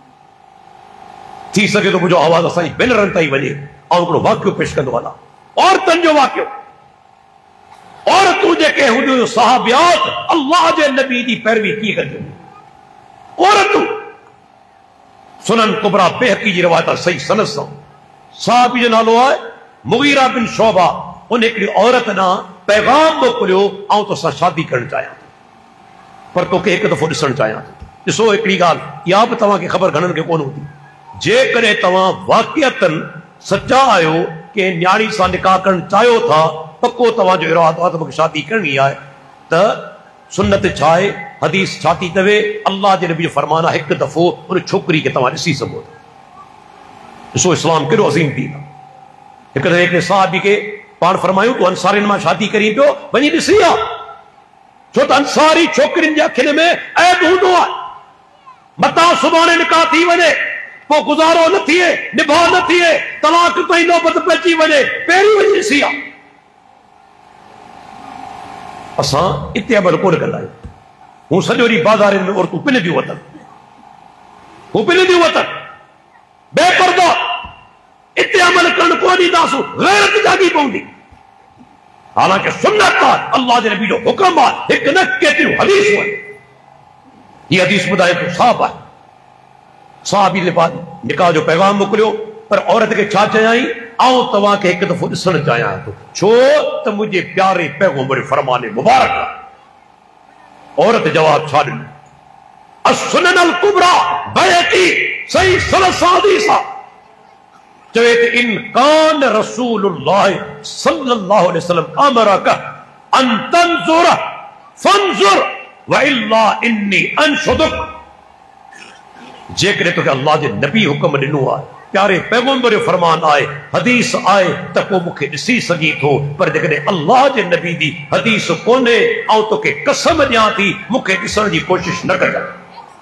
تھی سکے تو مجھے آواز اسائی بین رنتا ہی وجے اور انکڑو واقعو پیش کندو والا اور تنجو واقعو اور تجھے کہ ہوں صحابیات اللہ جے نبی دی پیروی کی کر جو اور تو سنن کبرا بہقی جی روایت صحیح سند سا صحابی جو نالو آئے مغیرہ بن شعبہ ان ایک عورت نا پیغام موکلیو آؤں تو سا شادی کرنا چاہیا پر تو کہ ایک دفعہ ڈسن چاہیا جسو ایکڑی گال یا بھی تمہاں کی خبر گھنن کے کون ہوتی جے کرے تمہاں واقعیتاً سچا آئیو کہ نیاڑی سا نکاح کرنا چاہیو تھا پکو تمہاں جو ارادہ آتا مجھے شادی کرنی آئے تا سنت چھائے حدیث چھاتی توے اللہ جے نبی فرمانا ایک دفعہ ان چھوکری کے تمہارے سی سمجھو اسو اسلام کرو عظیم دینا ایک دفعہ ایک صحابی کے پان فرمایوں تو انصاری نما شادی کریں پیو بنی نسیا چھو تو انصاری چھوکرین جا کھنے میں عیب ہوں آئے متا سبانے نکاح تھی ونے وہ گزارو نہ تھیے نبھا نہ تھیے طلاق تھی نوبت پچی ونے پیری وجہ نسیا اساں اتے عمل کون کرنا ہے ہوں سجوری بازار میں اور تو پنے دیو وطن وہ پنے دیو وطن بے پردہ اتے عمل کرن کونی داسو غیرت جاگی پوندی حالانکہ سنت کا اللہ جے نبی جو حکم ہے ایک نہ کہتی حدیث ہوئے یہ حدیث بدائے تو صاحب ہے صحابی نے بعد نکاح جو پیغام موکلیو پر عورت کے چھا چاہیں آؤں تواں کے ایک دفعہ ڈسن چاہیا تو چھو تو مجھے پیارے پیغمبر فرمانے مبارک عورت جواب چھا ڈن السنن الکبرى بیہقی صحیح سلس حدیثہ چویت ان کان رسول اللہ صلی اللہ علیہ وسلم امرک ان تنظر فانظر وإلا انی انشدک جے کرے تو کہ اللہ جے نبی حکم ڈنو آئے پیارے پیغمبر فرمان آئے حدیث آئے تکو مکھے ڈسی سگی تھو پر جے اللہ جے نبی دی حدیث کونے آؤں تو کہ قسم دیاں تھی مکھے ڈسن جی کوشش نہ کر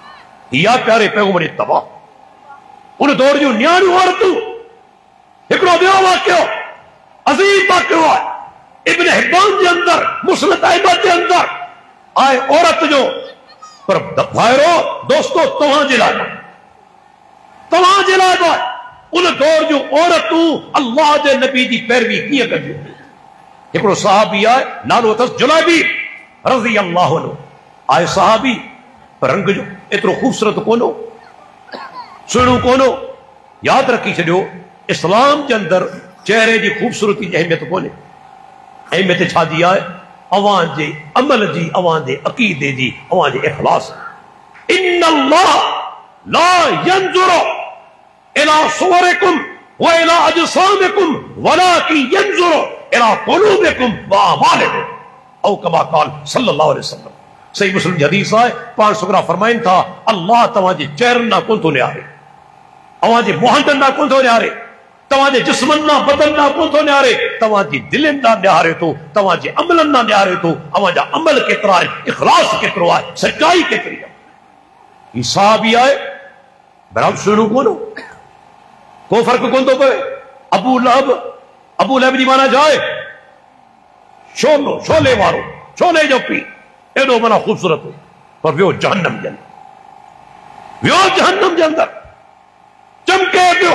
یا پیارے پیغمبر اتباع ان دور جو نیانو عورتوں ایکڑو بیو واقعو عظیم واقعو ہے ابن حبان کے اندر مسند احمد کے اندر آئے عورت جو پر بھائرو دوستو تمہاں جلائے تمہاں جلائے ان دور جو عورتوں اللہ دے نبی دی پیروی کیے کر دیو ایکڑو صحابی آئے نالو تس جلابی رضی اللہ عنہ آئے صحابی پر رنگ جو اترو خوبصورت کونو سنو کونو یاد رکھی چھڑیو اسلام کے اندر چہرے دی خوبصورتی جی اہمیت کونے اہمیت چھا دی آئے اوان جے عمل جی اوان دے عقیدے جی اوان دے اخلاص ان اللہ لا ينظر الى صورکم و الى اجسامکم ولكن ينظر الى قلوبکم و اعمالکم او کما قال صلی اللہ علیہ وسلم صحیح مسلم حدیث آئے پانچ سکرہ فرمائن تھا اللہ تمہاں جی چہرن نہ کن تو نے آرے اوان جی موہندن نہ کن تو نے آرے تمہاں جی جسمن نہ بدن نہ کن تو نے آرے تمہاں جی دلن نہ نیارے تو تمہاں جی عملن نہ نیارے تو اوان جا عمل کترا ہے اخلاص کترا ہے سچائی کتری ہے یہ صحابی آئے برام سنو کونو کو فرق کن تو پہ ابو لہب ابو لہب دی مانا جائے شولو شولے وارو شولے جو پی ایڈو منا خوبصورت ہو پر ویو جہنم جن ویو جہنم جن اندر چمکے ویو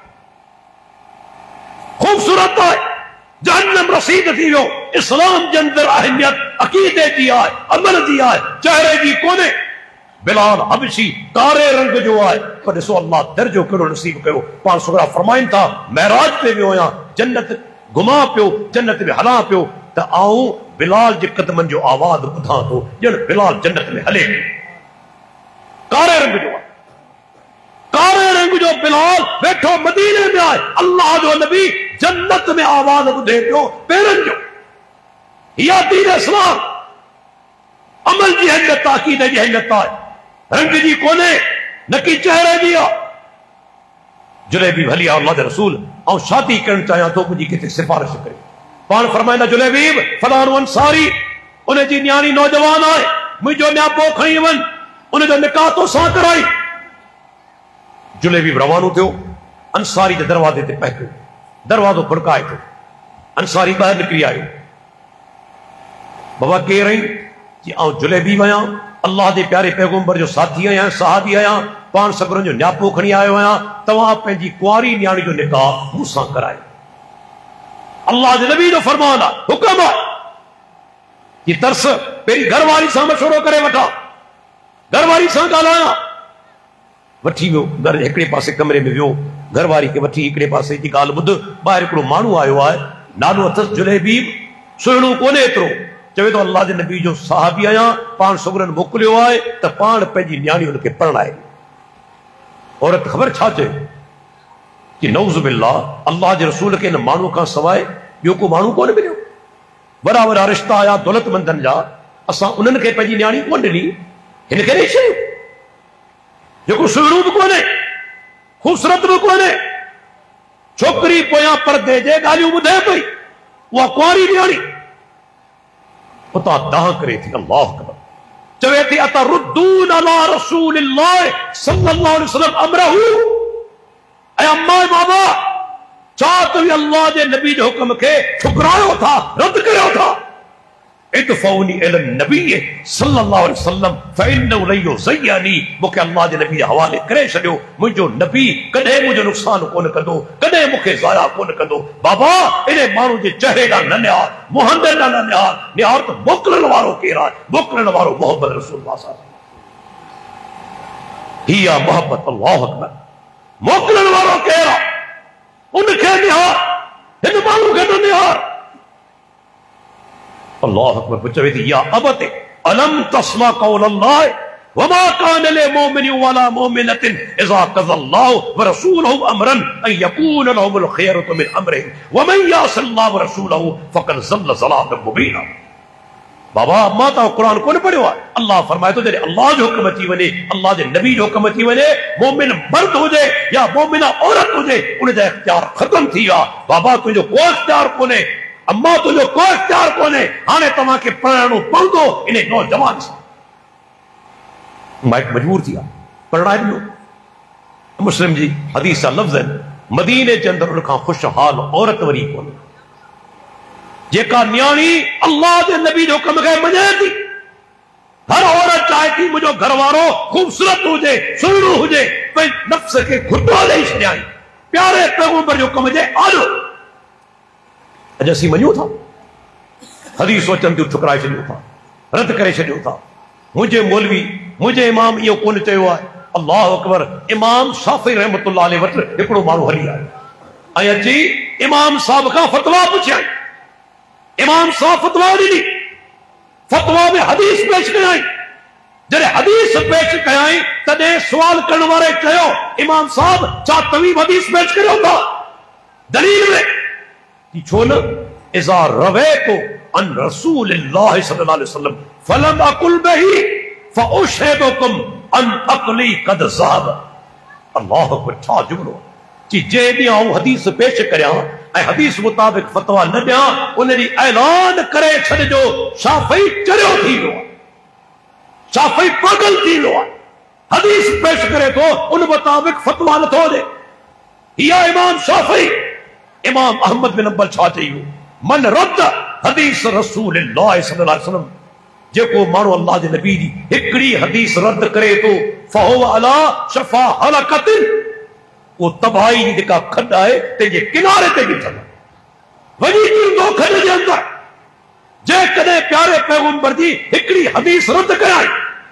خوبصورت ہے جہنم رسید تھی ویو اسلام جن اندر اہمیت عقیدے دی آئے عمل دی آئے چہرے دی کونے بلال حبشی کارے رنگ جو آئے پر اسو اللہ درجو کرو نصیب کرو پانچ سکرہ فرمائن تھا معراج پہ ویو یا جنت گما پیو جنت میں ہلا پیو تا آؤں بلال جے قدمن جو آواز بدھا تو جن بلال جنت میں ہلے کارے رنگ جو آئے کارے رنگ جو بلال بیٹھو مدینے میں آئے اللہ جو نبی جنت میں آواز بدھے پیو پیرن جو یا دین اسلام عمل جی اہمیت تاکید جی اہمیت آئے رنگ جی کونے نکی چہرے دیا جلیبی بھلی اللہ دے رسول آؤں شادی کرن چاہیاں تو مجھے کتے سفارش کرے پان فرمائنہ جلیبیب فلان انصاری انہیں جی نیانی نوجوان آئے مجھو نیا پوکھنی ون انہیں جو نکاح تو ساکر آئی جلیبیب روانو تھے انصاری دے دروازے تے پہکے دروازوں پھڑکائے تھے انصاری باہر نکلی آئے بابا کہہ رہی کہ آؤں جلیبی ویاں اللہ دے پیارے پیغمبر جو ساتھی آیا صحابی آیا پان سکرن جو نیا پوکھنی آئے ہویا تواں پہنجی کواری نیانی جو نکاح موسیٰ کرائے اللہ دے نبی جو فرمانا حکم ہے یہ ترس پیری گھر والی ساں مشورہ کرے وٹھا گھر والی ساں گالایا وٹھی ویو گھر ہکڑے پاسے کمرے میں ویو گھر والی کے وٹھی ہکڑے پاسے جی گال بدھ باہر ہکڑو مانو آئے ہے نالو اتس جلیبیب سنو کونے اترو چوے تو اللہ دے نبی جو صحابی آیا پان سگرن موکلیو آئے تا پان پہنجی نیانی ان کے پڑھن آئے عورت خبر چھاچے کہ نعوذ باللہ اللہ دے رسول کے مانو کا سوائے بیو کو مانو کون ملیو بڑا بڑا رشتہ آیا دولت مندن جا اساں انہن کے پہنجی نیانی کون ڈلی ہن کے نہیں چھے جو کو سوڑو بھی کونے خوبصورت بھی کونے چھوکری پویاں پر دے جے گالیوں بدھے پئی وہ کواری نیانی پتا دہاں کرے تھی اللہ اکبر چوے تھی اتردون علی رسول اللہ صلی اللہ علیہ وسلم امرہو اے اماں بابا چاہت بھی اللہ دے نبی جو حکم کے ٹھکرایو تھا رد کرو تھا ادفعونی الی النبی صلی اللہ علیہ وسلم فإنہو لیو زیانی مکہ اللہ دے نبی حوالے کرے شدیو مجھو نبی کدھے مجھو نقصان کون کدو کدھے مکہ ضائع کون کدو بابا انہیں مانو جے چہرے نہ ننیار محمد نہ ننیار نیار تو مکرن وارو کیرا مکرن وارو محمد رسول اللہ صلی اللہ علیہ وسلم ہیا محبت اللہ اکبر مکرن وارو کیرا ان کے نیار ان مانو کے نیار اللہ اکبر بچوے تھی یا ابت علم تسمع قول اللہ وما كان للمؤمن ولا مؤمنة اذا قضى الله ورسوله امرا ان يكون لهم الخيرة من امرهم ومن يعص الله ورسوله فقد ضل ضلالا مبينا بابا اما تا قرآن کون پڑھو اللہ فرمائے تو جڑے اللہ جو حکم اچھی ونے اللہ دے نبی جو حکم اچھی ونے مومن مرد ہو جائے یا مومنہ عورت ہو جائے انہیں دا اختیار ختم تھی یا بابا تو جو کوئی اختیار کونے اما تو جو کوئی اختیار کونے آنے تمہاں کے پڑھنو پڑھ دو انہیں نوجوان سے مائک مجبور تھیا پڑھنا ہے ॾिनो مسلم جی حدیث جا لفظ आहिनि मदीने जे अंदरि उनखां खुशहाल औरत वरी कोन जेका न्याणी अल्लाह जे नबी जो कम खे मञे थी। हर औरत चाहे थी मुंहिंजो घर वारो ख़ूबसूरत हुजे सुहिणो हुजे भई नफ़्स खे घुटो ॾेई छॾियां प्यारे पैगंबर जो कम जे आॾो अॼु असीं मञूं था हदीस अचनि थियूं ठुकराए छॾियूं था रद्द करे छॾियूं था। मुंहिंजे मौलवी मुंहिंजे इमाम इहो कोन चयो आहे अल्लाह अकबर इमाम शाफ़ी रहमतुल्लाह अलैहि वटि हिकिड़ो माण्हू हली आयो ऐं अची इमाम साहब खां फतवा पुछियाई इमाम साहब फतवा ॾिनी फतवा में हदीस पेश कयाई जॾहिं हदीस पेश कयाई तॾहिं सुवाल करण वारे चयो इमाम साहब छा तव्हीं हदीस पेश करियो था दलील में छो न इज़ा रवैतु अन रसूलिल्लाह सल्लल्लाहु अलैहि वसल्लम फलम अकुल बिही फउशहिदुकुम अन अक़ली कद ज़हब। अल्लाह अकबर छा जुमलो जी जे ॾींहुं आऊं हदीस पेश करियां ऐं हदीस मुताबिक़ फतवा न ॾियां उन ॾींहुं ऐलान करे छॾिजो शाफ़ी चरियो थी वियो आहे शाफ़ी पागल थी वियो आहे हदीस पेश करे थो उन मुताबिक़ फतवा नथो ॾे इहा इमाम शाफ़ी इमाम अहमद बिन हंबल छा चई वियो मन रद्द हदीस रसूलिल्लाह सल्लल्लाहु अलैहि वसल्लम जेको माण्हू अल्लाह जे नबी जी हिकिड़ी हदीस रद्द करे थो फहुव अला शफा हलकतिन वो तबाही जी जेका खॾ आहे तंहिंजे किनारे ते बीठल वञी किरंदो खॾ जे अंदरि जेकॾहिं प्यारे पैगंबर जी हिकिड़ी हदीस रद्द कराई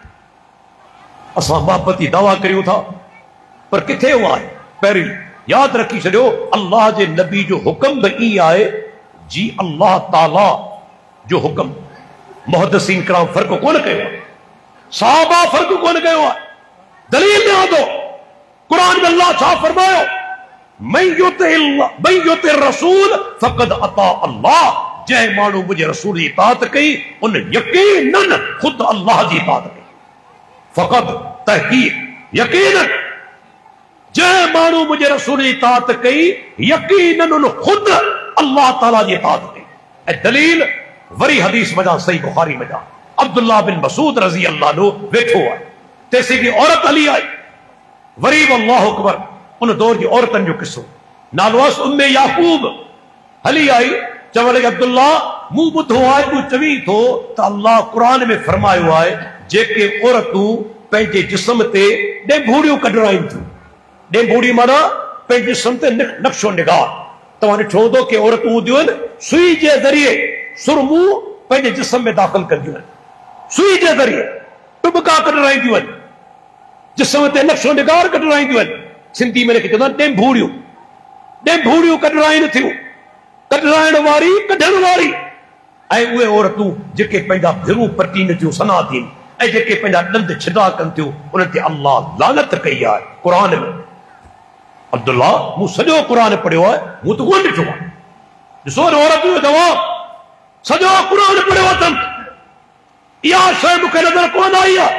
असां मोहबती दावा करियूं था पर किथे उहा आहे पहिरीं यादि रखी छॾियो अल्लाह जे नबी जो हुकुम बि ईअं आहे जी अल्लाह ताला जो हुकुम मुहद्दिसीन किराम फ़र्क़ कोन कयो आहे सहाबा फ़र्क़ कोन कयो आहे दलील ॾियां थो कुरान में अल्लाह छा फरमायो मन युतिल्लाह मन युतिर रसूल फ़क़द अता अल्लाह जंहिं माण्हू मुंहिंजे रसूल जी इताअत कई उन यकीनन ख़ुदि अल्लाह जी इताअत कई फ़क़द तहक़ीक़ यकीनन जंहिं माण्हू मुंहिंजे रसूल जी इताअत कई यकीनन उन ख़ुदि अल्लाह ताला जी इताअत कई ऐं दलील वरी हदीस मजा सही बुखारी मजा अब्दुल्लाह बिन मसूद रज़ी अल्लाह नो वेठो आहे तेसी की औरत हली आई वरी अल्लाह अकबर उन दौर जी औरतन जो किस्सो नालो आहे उम्मे याकूब हली आई चवण लॻी अब्दुल्ला मूं ॿुधो आहे तूं चवीं थो त अल्लाह क़ुरान में फरमायो आहे जेके औरतूं पंहिंजे जिस्म ते ॾेंभूड़ियूं कढराइनि थियूं ॾेंभूड़ी माना पंहिंजे जिस्म ते नक्शो निगार तव्हां ॾिठो हूंदो कि औरतूं हूंदियूं आहिनि सुई जे ज़रिए सुरमू पंहिंजे जिस्म में दाख़िल कंदियूं आहिनि सुई जे ज़रिए टुबका कढराईंदियूं आहिनि जिस्म ते नक्शो निगार कढराईंदियूं आहिनि सिंधी में चवंदा आहिनि ॾेंभूड़ियूं ॾेंभूड़ियूं कढराइनि थियूं कढराइण वारी कढण वारी ऐं उहे औरतूं जेके पंहिंजा भिरूं पटीनि थियूं सना थियूं ऐं जेके पंहिंजा ॾंद छिदा कनि थियूं उन ते अल्लाह लानत कई आहे क़ुरान में अब्दुल्ला मूं सॼो क़ुरान पढ़ियो आहे मूं त कोन ॾिठो आहे ॾिसो औरतूं जो जवाबु सॼो क़ुरान पढ़ियो अथनि इहा शइ मूंखे नज़र कोन आई आहे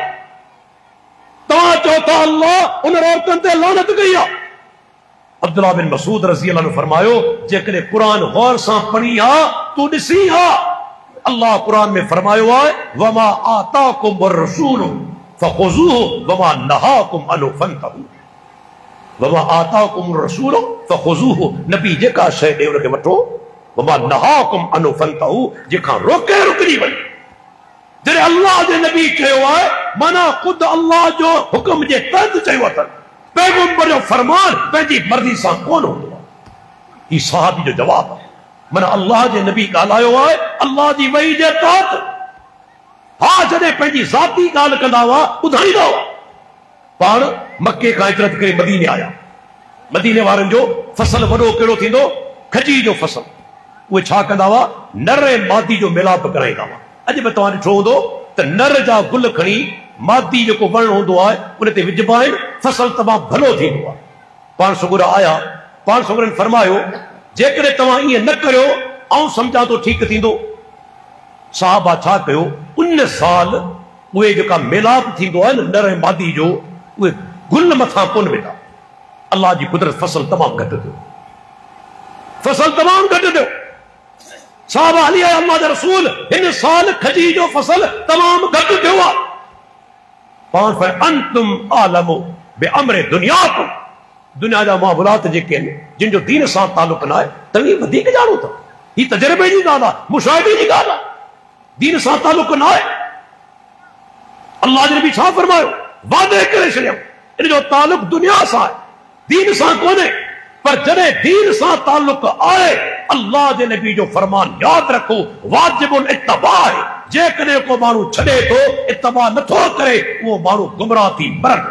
तव्हां चओ था अल्लाह उन औरतुनि ते लानत कई आहे अब्दुल्ला बिन मसूद रज़ी अल्लाह ने फरमायो जेकॾहिं क़ुरान गौर सां पढ़ी आहे तूं ॾिसी आहे अल्लाह क़ुरान में फरमायो आहे वमा आताकुम रसूल फखुज़ूहु वमा नहाकुम अन्हु फंतहू वमा आताकुम रसूल फखुज़ूहु नबी जेका शइ ॾे उनखे वठो वमा नहाकुम अन्हु फंतहू जेका रोके रुकजी वञे जॾहिं अल्लाह जे नबी चयो आहे माना ख़ुदि अल्लाह जो हुकुम जे तहत चयो अथनि पैगंबर जो फरमान पंहिंजी मर्ज़ी सां कोन हूंदो आहे ही सहाबी जो जवाबु आहे माना अल्लाह जे नबी ॻाल्हायो आहे अल्लाह जी वही जे तहत हा जॾहिं पंहिंजी ज़ाती ॻाल्हि कंदा हुआ ॿुधाईंदा हुआ पाण मके खां हिजरत करे मदीने आया मदीने वारनि जो फसल वॾो कहिड़ो थींदो खजी जो फसल उहे छा कंदा हुआ नर ऐं मादी जो मिलाप कराईंदा हुआ अॼु बि तव्हां ॾिठो हूंदो त नर जा गुल खणी मादी जेको वण हूंदो आहे उन ते विझबा आहिनि फसल तमामु भलो थींदो आहे पाण सुगुर आया पाण सुगुरनि फरमायो जेकॾहिं तव्हां ईअं न करियो ऐं सम्झां थो ठीकु थींदो साहबा छा कयो उन साल उहे जेका मिलाप थींदो आहे न नर ऐं मादी जो उहे गुल मथां कोन वेंदा अल्लाह जी कुदरत फसल तमामु घटि थियो फसल तमामु घटि थियो साहबा हली आया अल्लाह जा रसूल हिन साल खजी जो फसल तमामु घटि थियो आहे पाण फर अंतुम आलमु बे अमरे दुनिया को दुनिया जा मामलात जेके आहिनि जिन जो दीन सां तालुक न आहे तव्हीं वधीक ॼाणो था। ही तजर्बे जी ॻाल्हि आहे, मुशाहिदे जी ॻाल्हि आहे, दीन सां तालुक न आहे। अल्लाह जे नबी छा फरमायो, वादे करे छॾियऊं इन जो तालुक दुनिया सां आहे, दीन सां कोन्हे। पर जॾहिं दीन सां तालुक आहे, अल्लाह जे नबी जो फरमान यादि रखो, वाजिबुल इत्तिबा आहे। जेकॾहिं को माण्हू छॾे थो, इत्तिबा नथो करे, उहो माण्हू गुमराह थी मरनि।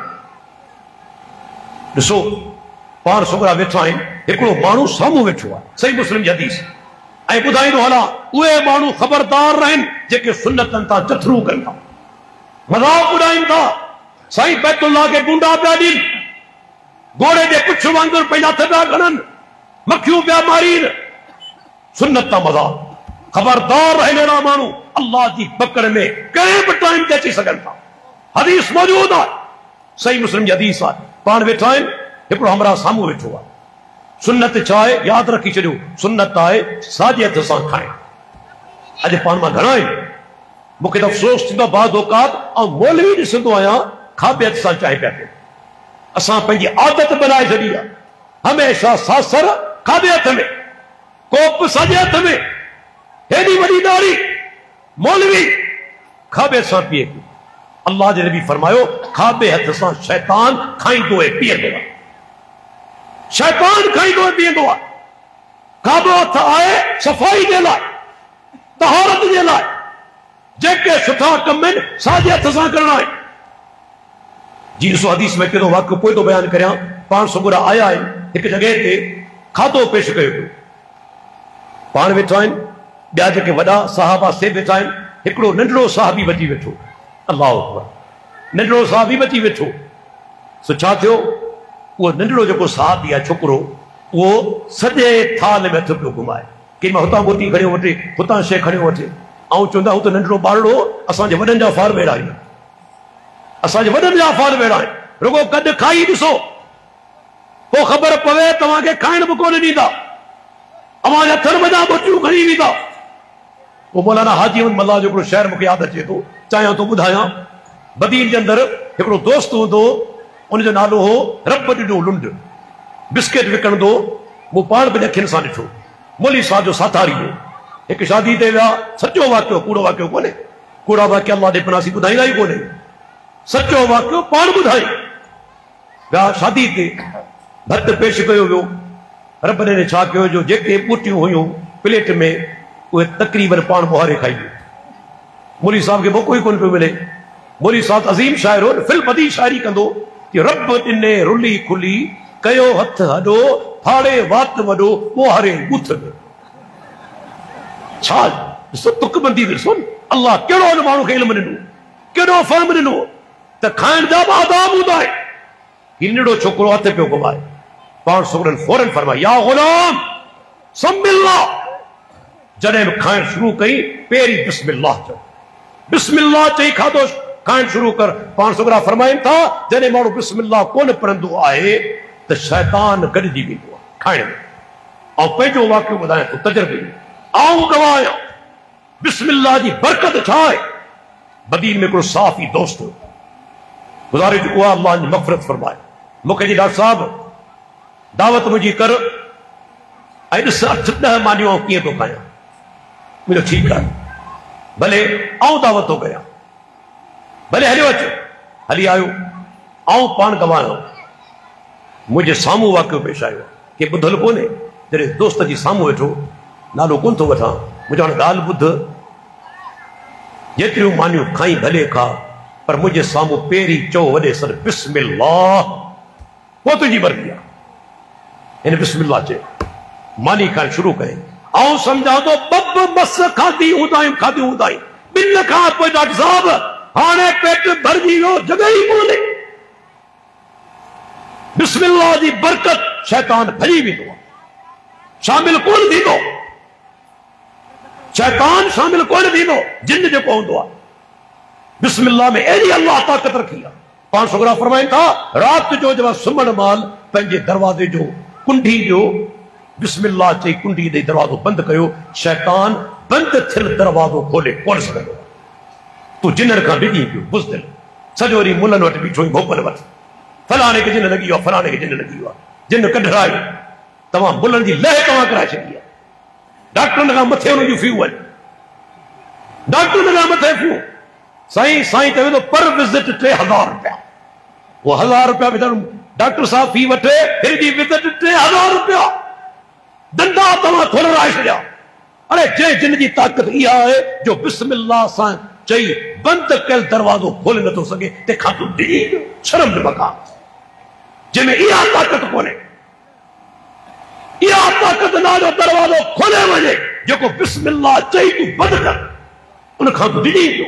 ॾिसो पाण छोकिरा वेठा आहिनि, हिकिड़ो माण्हू साम्हूं वेठो आहे, सही मुस्लिम जी हदीस, ऐं ॿुधाईंदो हला उहे माण्हू ख़बरदार रहनि जेके सुन्नतनि तां जथरू कनि था, मज़ाक उॾाइनि था। साईं बैतुल्लाह खे गुंडा पिया ॾियनि, घोड़े जे पुछ वांगुरु पंहिंजा हथ पिया खणनि, मखियूं पिया मारीनि, सुन्नत तां मज़ाक। ख़बरदार रहनि अहिड़ा माण्हू, अल्लाह जी पकड़ में कंहिं बि टाइम ते अची सघनि था। हदीस मौजूद आहे, सही मुस्लिम जी हदीस आहे। पाण वेठा आहिनि, हिकिड़ो हमरा साम्हूं वेठो आहे। सुन्नत छा आहे यादि रखी छॾियो, सुन्नत आहे साॼे हथ सां खाइणु। अॼु पाण मां घणा आहिनि, मूंखे त अफ़सोस थींदो आहे बाद औकात ऐं मौलवी ॾिसंदो आहियां खाॿे हथ सां चांहि पिया कनि। असां पंहिंजी आदत बनाए छॾी आहे, हमेशह सासर खाॿे हथ में, कोप साॼे हथ में, हेॾी वॾी दाढ़ी मौलवी खाॿे सां पीए। अल्लाह जे नबी फरमायो, खाॿे हथ सां शैतान खाईंदो ऐं पीअंदो आहे, शैतान खाईंदो ऐं पीअंदो आहे। खाॿो हथ आहे सफ़ाई जे लाइ, तहारत जे लाइ, जेके सुठा कम आहिनि साॼे हथ सां करणा आहिनि। जी ॾिसो हदीस में कहिड़ो वाक़ियो पोइ थो बयानु करियां। पाण सुबुह आया आहिनि, हिकु जॻह ते खाधो पेश कयो पियो, पाण वेठा आहिनि, ॿिया जेके वॾा साहबा से वेठा आहिनि, हिकिड़ो नंढड़ो साहबी बची वेठो। अल्लाह अकबर, नंढड़ो साहबी बची वेठो। सो छा थियो, उहो नंढड़ो जेको साहबी आहे छोकिरो, उहो सॼे थाल में हथ पियो घुमाए, केॾी महिल हुतां गोती खणियो वठे, हुतां शइ खणियो वठे, ऐं चवंदा हू त नंढड़ो ॿारड़ो असांजे वॾनि जा फार वेड़ा आहिनि, असांजे वॾनि जा फार वेड़ा आहिनि, रुगो कॾु खाई ॾिसो, पोइ ख़बर पवे तव्हांखे खाइण बि कोन ॾींदा, अव्हांजे हथनि वॾा बोटियूं खणी वेंदा। पोइ मौलाना हाजी अहमद मल्ला जो हिकिड़ो शहर मूंखे यादि अचे थो, चाहियां थो ॿुधायां। बदीन जे अंदरि हिकिड़ो दोस्त हूंदो, उनजो नालो हो रब ॾिनो लुंड, बिस्किट विकणंदो, मूं पाण बि अखियुनि सां ॾिठो, मौली साहब जो साथारी हो। हिकु शादी ते विया, सचो वाक़ियो, कूड़ो वाक़ियो कोन्हे, कूड़ा वाक़िया अल्लाह जे पनासी ॿुधाईंदा ई कोन्हे, सचो वाक़ियो पाण ॿुधाई। विया शादी ते, भत पेश कयो वियो, रब ने छा कयो जो जेके ॿूटियूं हुयूं प्लेट में, उहे तक़रीबन पाण मुहारे खाई वियो। मौली साहब खे मौक़ो ई कोन पियो मिले। मौली साहब अज़ीम शाइर हो, फिल बदी शाइरी कंदो कि रब ॾिने रुली खुली, कयो हथ हॾो, फाड़े वात वॾो, मुहारे ॿुथ में। छा ॾिसो तुकबंदी ॾिसो, अल्लाह कहिड़ो हुन माण्हू खे इल्मु ॾिनो, केॾो फ़हम ॾिनो त खाइण जा बि आदाब हूंदा आहिनि। हीउ नंढड़ो छोकिरो हथ पियो घुमाए, पाण छोकिरनि फौरन फरमायो, या ग़ुलाम समिल्लाह। जॾहिं बि खाइण शुरू कई, पहिरीं बिस्मिल्लाह चओ, बिस्मिल्लाह चई खाधो खाइण शुरू कर। पाण छोकिरा फरमाइनि था, जॾहिं माण्हू बिस्मिल्लाह कोन पढ़ंदो आहे त शैतान गॾिजी वेंदो आहे खाइण में। ऐं पंहिंजो वाक़ियो ॿुधायां थो, तजुर्बे में आऊं गवाहियां, बिस्मिल्लाह जी बरकत छा आहे। बदीन में हिकिड़ो साफ़ी दोस्त हो, गुज़ारिश उहा अल्लाह जी मग़फ़िरत फरमाए, मूंखे जी डॉक्टर साहब दावत मुंहिंजी कर, ऐं ॾिस अठ ॾह मानियूं कीअं थो खायां। मुंहिंजो ठीकु आहे, भले आऊं दावत थो कयां, भले हलियो अचो। हली आयो, आऊं पाण गवाहियां, मुंहिंजे साम्हूं वाक़ियो पेश आयो, के ॿुधल कोन्हे। जॾहिं दोस्त जी साम्हूं वेठो, नालो कोन थो वठां, मुंहिंजो हाणे ॻाल्हि ॿुध, जेतिरियूं मानियूं खाई भले खा, पर मुंहिंजे साम्हूं पहिरीं चओ वॾे सर बिस्मिल्लाह, पोइ तुंहिंजी मर्ज़ी आहे। हिन बिस्मिल्लाह चए, मानी खाइण शुरू कई। आऊं सम्झां थो ॿ बस खाधी हूंदा आहियूं, खाधी हूंदा आहियूं, ॿिनि खां पोइ डॉक्टर साहब हाणे पेट भरिजी वियो, जॻह ई कोन्हे। बिस्मिल्लाह जी बरकत शैतान भॼी वेंदो आहे, शामिल कोन थींदो, शैतान शामिल कोन थींदो, जिन जेको हूंदो आहे। बिस्मिल्लाह में अहिड़ी अल्लाह ताक़त रखी आहे। पाण छोकिरा फरमाइनि था, राति जो जब सुम्हण महिल पंहिंजे दरवाज़े जो कुंडी जो बिस्मिल्लाह चई कुंडी ॾेई दरवाज़ो बंदि कयो, शैतान बंदि थियल दरवाज़ो खोले कोन सघंदो। तूं जिननि खां डिॼी पियो, बुज़दिल सॼो ॾींहुं मुलनि वटि बीठो भोपल वटि, फलाणे खे जिन लॻी आहे, फलाणे खे जिन लॻी आहे, जिन कढराई, तव्हां मुलनि जी लह तव्हां कराए छॾी आहे। डॉक्टरनि खां मथे हुननि जूं फीयूं आहिनि, डॉक्टरनि खां मथे फीयूं। साईं साईं चवे थो पर विज़िट टे हज़ार रुपया, वो हज़ार रुपया विझण डॉक्टर साहब फी वठे, फिर जी विज़िट टे हज़ार रुपया, धंधा तव्हां थोराए छॾिया। अरे जंहिं जिन जी ताक़त इहा आहे जो बिस्मिल्लाह सां चई बंदि कयल दरवाज़ो खोले नथो सघे, तंहिंखां तूं ॾिनी शर्म जो मकान, जंहिंमें इहा ताक़त कोन्हे, इहा ताक़त ना जो दरवाज़ो खोले वञे, जेको बिस्मिल्लाह चई तूं बंदि कर, उनखां तूं ॾिनी पियो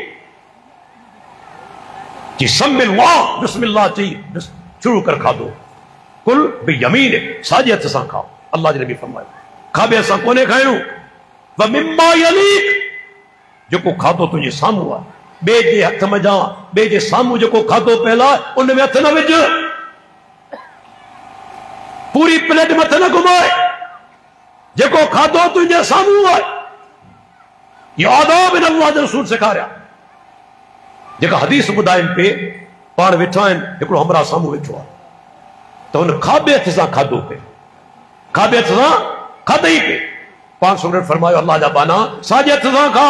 कि समिल्लाह, बिस्मिल्लाह चई शुरू कर खाधो, कुल बि यमीन, साॼे हथ सां खाओ। अल्लाह जे नबी फरमायो खाॿे हथ सां कोन्हे खाइणो, व मिम्मा यलीक, जेको खाधो तुंहिंजे साम्हूं आहे, ॿिए जे हथ मञा, ॿिए जे साम्हूं जेको खाधो पियल आहे उन में हथ न विझ, पूरी प्लेट में हथ न घुमाए, जेको खाधो तुंहिंजे साम्हूं आहे। इहो आदाब इन अल्लाह जे रसूल सेखारिया, जेका हदीस ॿुधाइनि पे, पाण वेठा आहिनि, हिकिड़ो हमरा साम्हूं वेठो आहे त हुन खाॿे हथ सां खाधो पे, खाॿे हथ सां खाधई पे, पाण सौ मिनट फरमायो अल्लाह जा बाना साॼे हथ सां खा।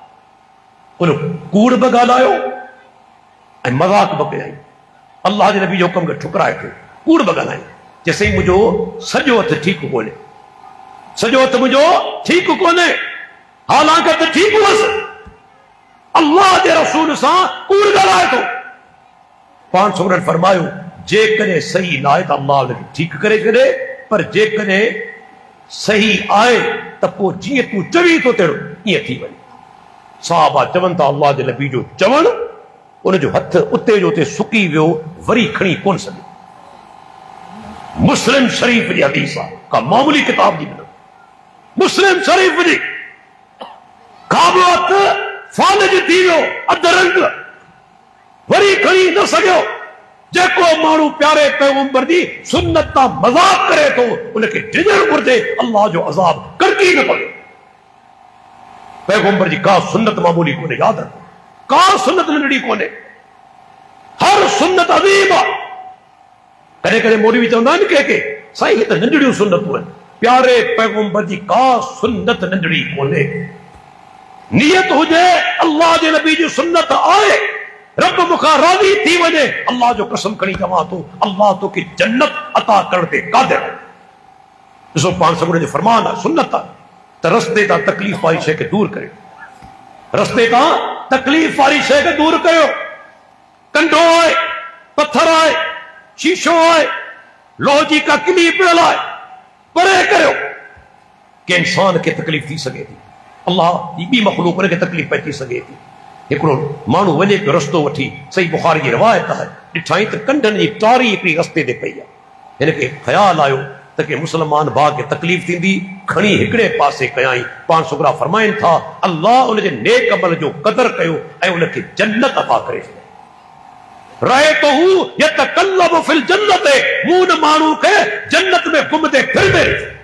उन कूड़ बि ॻाल्हायो ऐं मज़ाक बि कयई, अल्लाह जे नबी जो हुकुम खे ठुकराए पियो, कूड़ बि ॻाल्हाई, चयसई मुंहिंजो सॼो हथ ठीकु कोन्हे, सॼो हथ मुंहिंजो ठीकु कोन्हे, हालांकि त ठीकु हुअसि, अल्लाह जे रसूल सां कूड़ ॻाल्हाए थो। पाण सौ मिनट फरमायो जेकॾहिं सही न आहे त अल्लाह हुनखे ठीकु करे छॾे, पर जेकॾहिं सही आहे त पोइ जीअं तूं चवी थो तहिड़ो ईअं थी वञे। साहबा चवनि था अल्लाह जे नबी जो चवणु, उनजो हथ उते जो उते सुकी वियो, वरी खणी कोन सघियो। मुस्लिम शरीफ़ जी हदीस आहे, का मामूली किताब जी न, मुस्लिम शरीफ़ जी, खाॿो हथ फालज थी वियो, अध रंग, वरी खणी न सघियो। जेको माण्हू प्यारे पैगंबर जी सुन्नत तां मज़ाक करे थो उनखे डिॼणु घुरिजे, अल्लाह जो अज़ाब कड़की न पवे। पैगंबर जी का सुन्नत मामूली कोन्हे, यादि रखो, का सुन्नत नंढड़ी कोन्हे, हर सुन्नत अज़ीम आहे। कॾहिं कॾहिं मौलवी चवंदा आहिनि के के साईं हे त नंढड़ियूं सुन्नतूं आहिनि, प्यारे पैगंबर जी का सुन्नत नंढड़ी कोन्हे। नियत हुजे अल्लाह जे नबी जी सुन्नत आहे, रब मुखां राज़ी थी वञे, अल्लाह जो कसम खणी चवां थो अल्लाह तोखे जन्नत अता करण ते क़ादिर आहे। ॾिसो पाण सभिनी जो फरमान आहे, सुन्नत आहे त रस्ते तां तकलीफ़ वारी शइ खे दूर करियो, रस्ते तां तकलीफ़ वारी शइ खे दूर करियो। कंडो आहे, पत्थर आहे, शीशो आहे, लोह जी का किली पियल आहे, परे करियो कि इंसान खे तकलीफ़ थी सघे थी, अल्लाह जी ॿी मख़लूक उनखे तकलीफ़ पई थी सघे थी। हिकिड़ो माण्हू वञे पियो रस्तो वठी, सही बुखारी जी रिवायत आहे, ॾिठाई त कंडनि जी टारी हिकिड़ी रस्ते ते पई आहे, हिनखे ख़्यालु आयो त के मुस्लमान भाउ खे तकलीफ़ थींदी, खणी हिकिड़े पासे कयाई। पाण सुगरा फरमाइनि था अल्लाह उनजे नेक अमल जो क़दर कयो ऐं उनखे जन्नत अता करे छॾियो। रहे तो हू यतकल्लबु फिल जन्नत, मूं माण्हू खे जन्नत में घुमंदे फिरंदे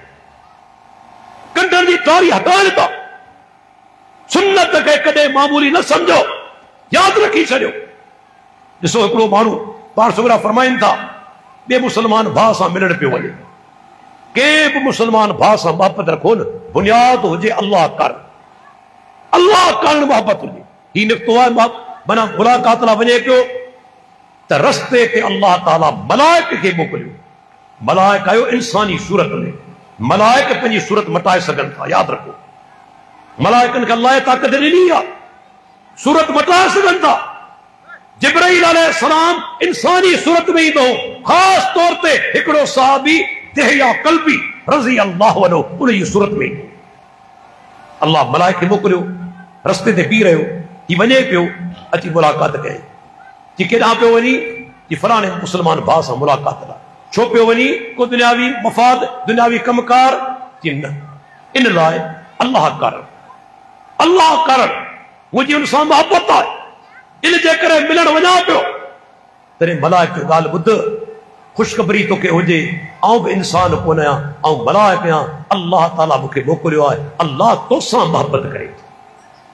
कंडनि जी टारी हटाइनि था। सुन्नत खे कॾहिं मामूली न समझो, यादि रखी छॾियो। ॾिसो हिकिड़ो माण्हू, पाण सुगरा फरमाइनि था, ॿिए मुस्लमान भाउ सां मिलण पियो वञे, कंहिं बि मुस्लमान भाउ सां मोहबत रखो न, बुनियाद हुजे अल्लाह कर, अल्लाह करण मोहबत हुजे। ही निकितो आहे माना मुलाक़ात लाइ वञे पियो त रस्ते ते अल्लाह ताला मलाइक खे मोकिलियो, मलाइक आयो इंसानी सूरत में, मलाइक पंहिंजी सूरत मटाए सघनि था, यादि रखो, मलाइकनि खे अल्लाह ताक़त ॾिनी आहे, सूरत मटाए सघनि था। जिब्राईल अलैहिस्सलाम इंसानी सूरत में ईंदो, ख़ासि तौर ते हिकिड़ो सहाबी दिहया कल्बी रज़ी अल्लाहु अन्हु उन जी सूरत में ईंदो। अल्लाह मलाइक खे मोकिलियो, रस्ते ते बीह रहियो, ही वञे पियो, अची मुलाक़ात कई, जी केॾांहुं पियो वञी, जी फलाणे मुस्लमान भाउ सां मुलाक़ात लाइ। छो पियो वञी, को दुनियावी मफ़ाद, दुनियावी कमकार, जी न, इन लाइ अल्लाह कर, अल्लाह कर, मुंहिंजी हुन सां मोहबत आहे, इन जे करे मिलण वञा पियो। तॾहिं मलाइक जो ॻाल्हि ॿुध, ख़ुशख़बरी तोखे हुजे, आउं बि इंसान कोन आहियां, आउं मलाइक आहियां, अल्लाह ताला मूंखे मोकिलियो आहे, अल्लाह तोसां मोहबत करे।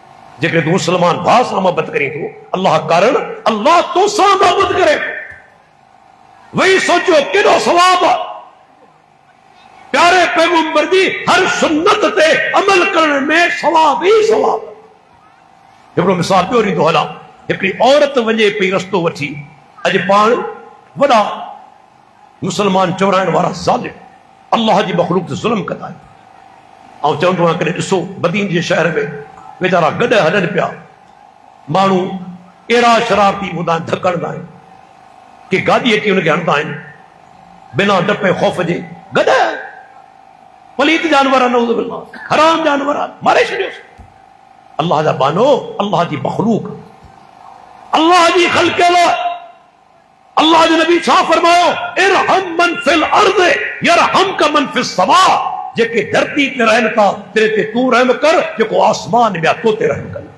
जेके तू मुसलमान भाउ सां मोहबत करीं थो, अल्लाह कारण अल्लाह तो सां मोहबत करे। वही सोचो केॾो सवाब आहे प्यारे पैगंबर जी हर सुन्नत ते अमल करण में, सवाब ही सवाब। हिकिड़ो मिसाल ॿियो ॾींदो हलां। हिकिड़ी औरत वञे पई रस्तो वठी, अॼु पाण वॾा मुसलमान चवराइण वारा ज़ालिम अल्लाह जी मखलूक ते ज़ुल्म कंदा आहिनि। ऐं चवंदो आहियां कॾहिं ॾिसो मदीने जे शहर में वेचारा गॾ हलनि पिया, माण्हू अहिड़ा शरारती हूंदा आहिनि, धकड़ंदा आहिनि कि गाॾी अची हुनखे हणंदा आहिनि बिना डपे ख़ौफ़ जे। गॾ पलीत जानवर, हराम जानवर, मारे छॾियोसि। अल्लाह जा बानो, अल्लाह जी मखलूक, अल्लाह जी ख़ल्क़। अल्लाह जो नबी छा फरमायो, इरहम मन फिल अर्द यरहमक मन फिस समा। जेके धरती ते रहनि था तेरे ते तू रहम कर, जेको आसमान में आहे तो ते रहम कर।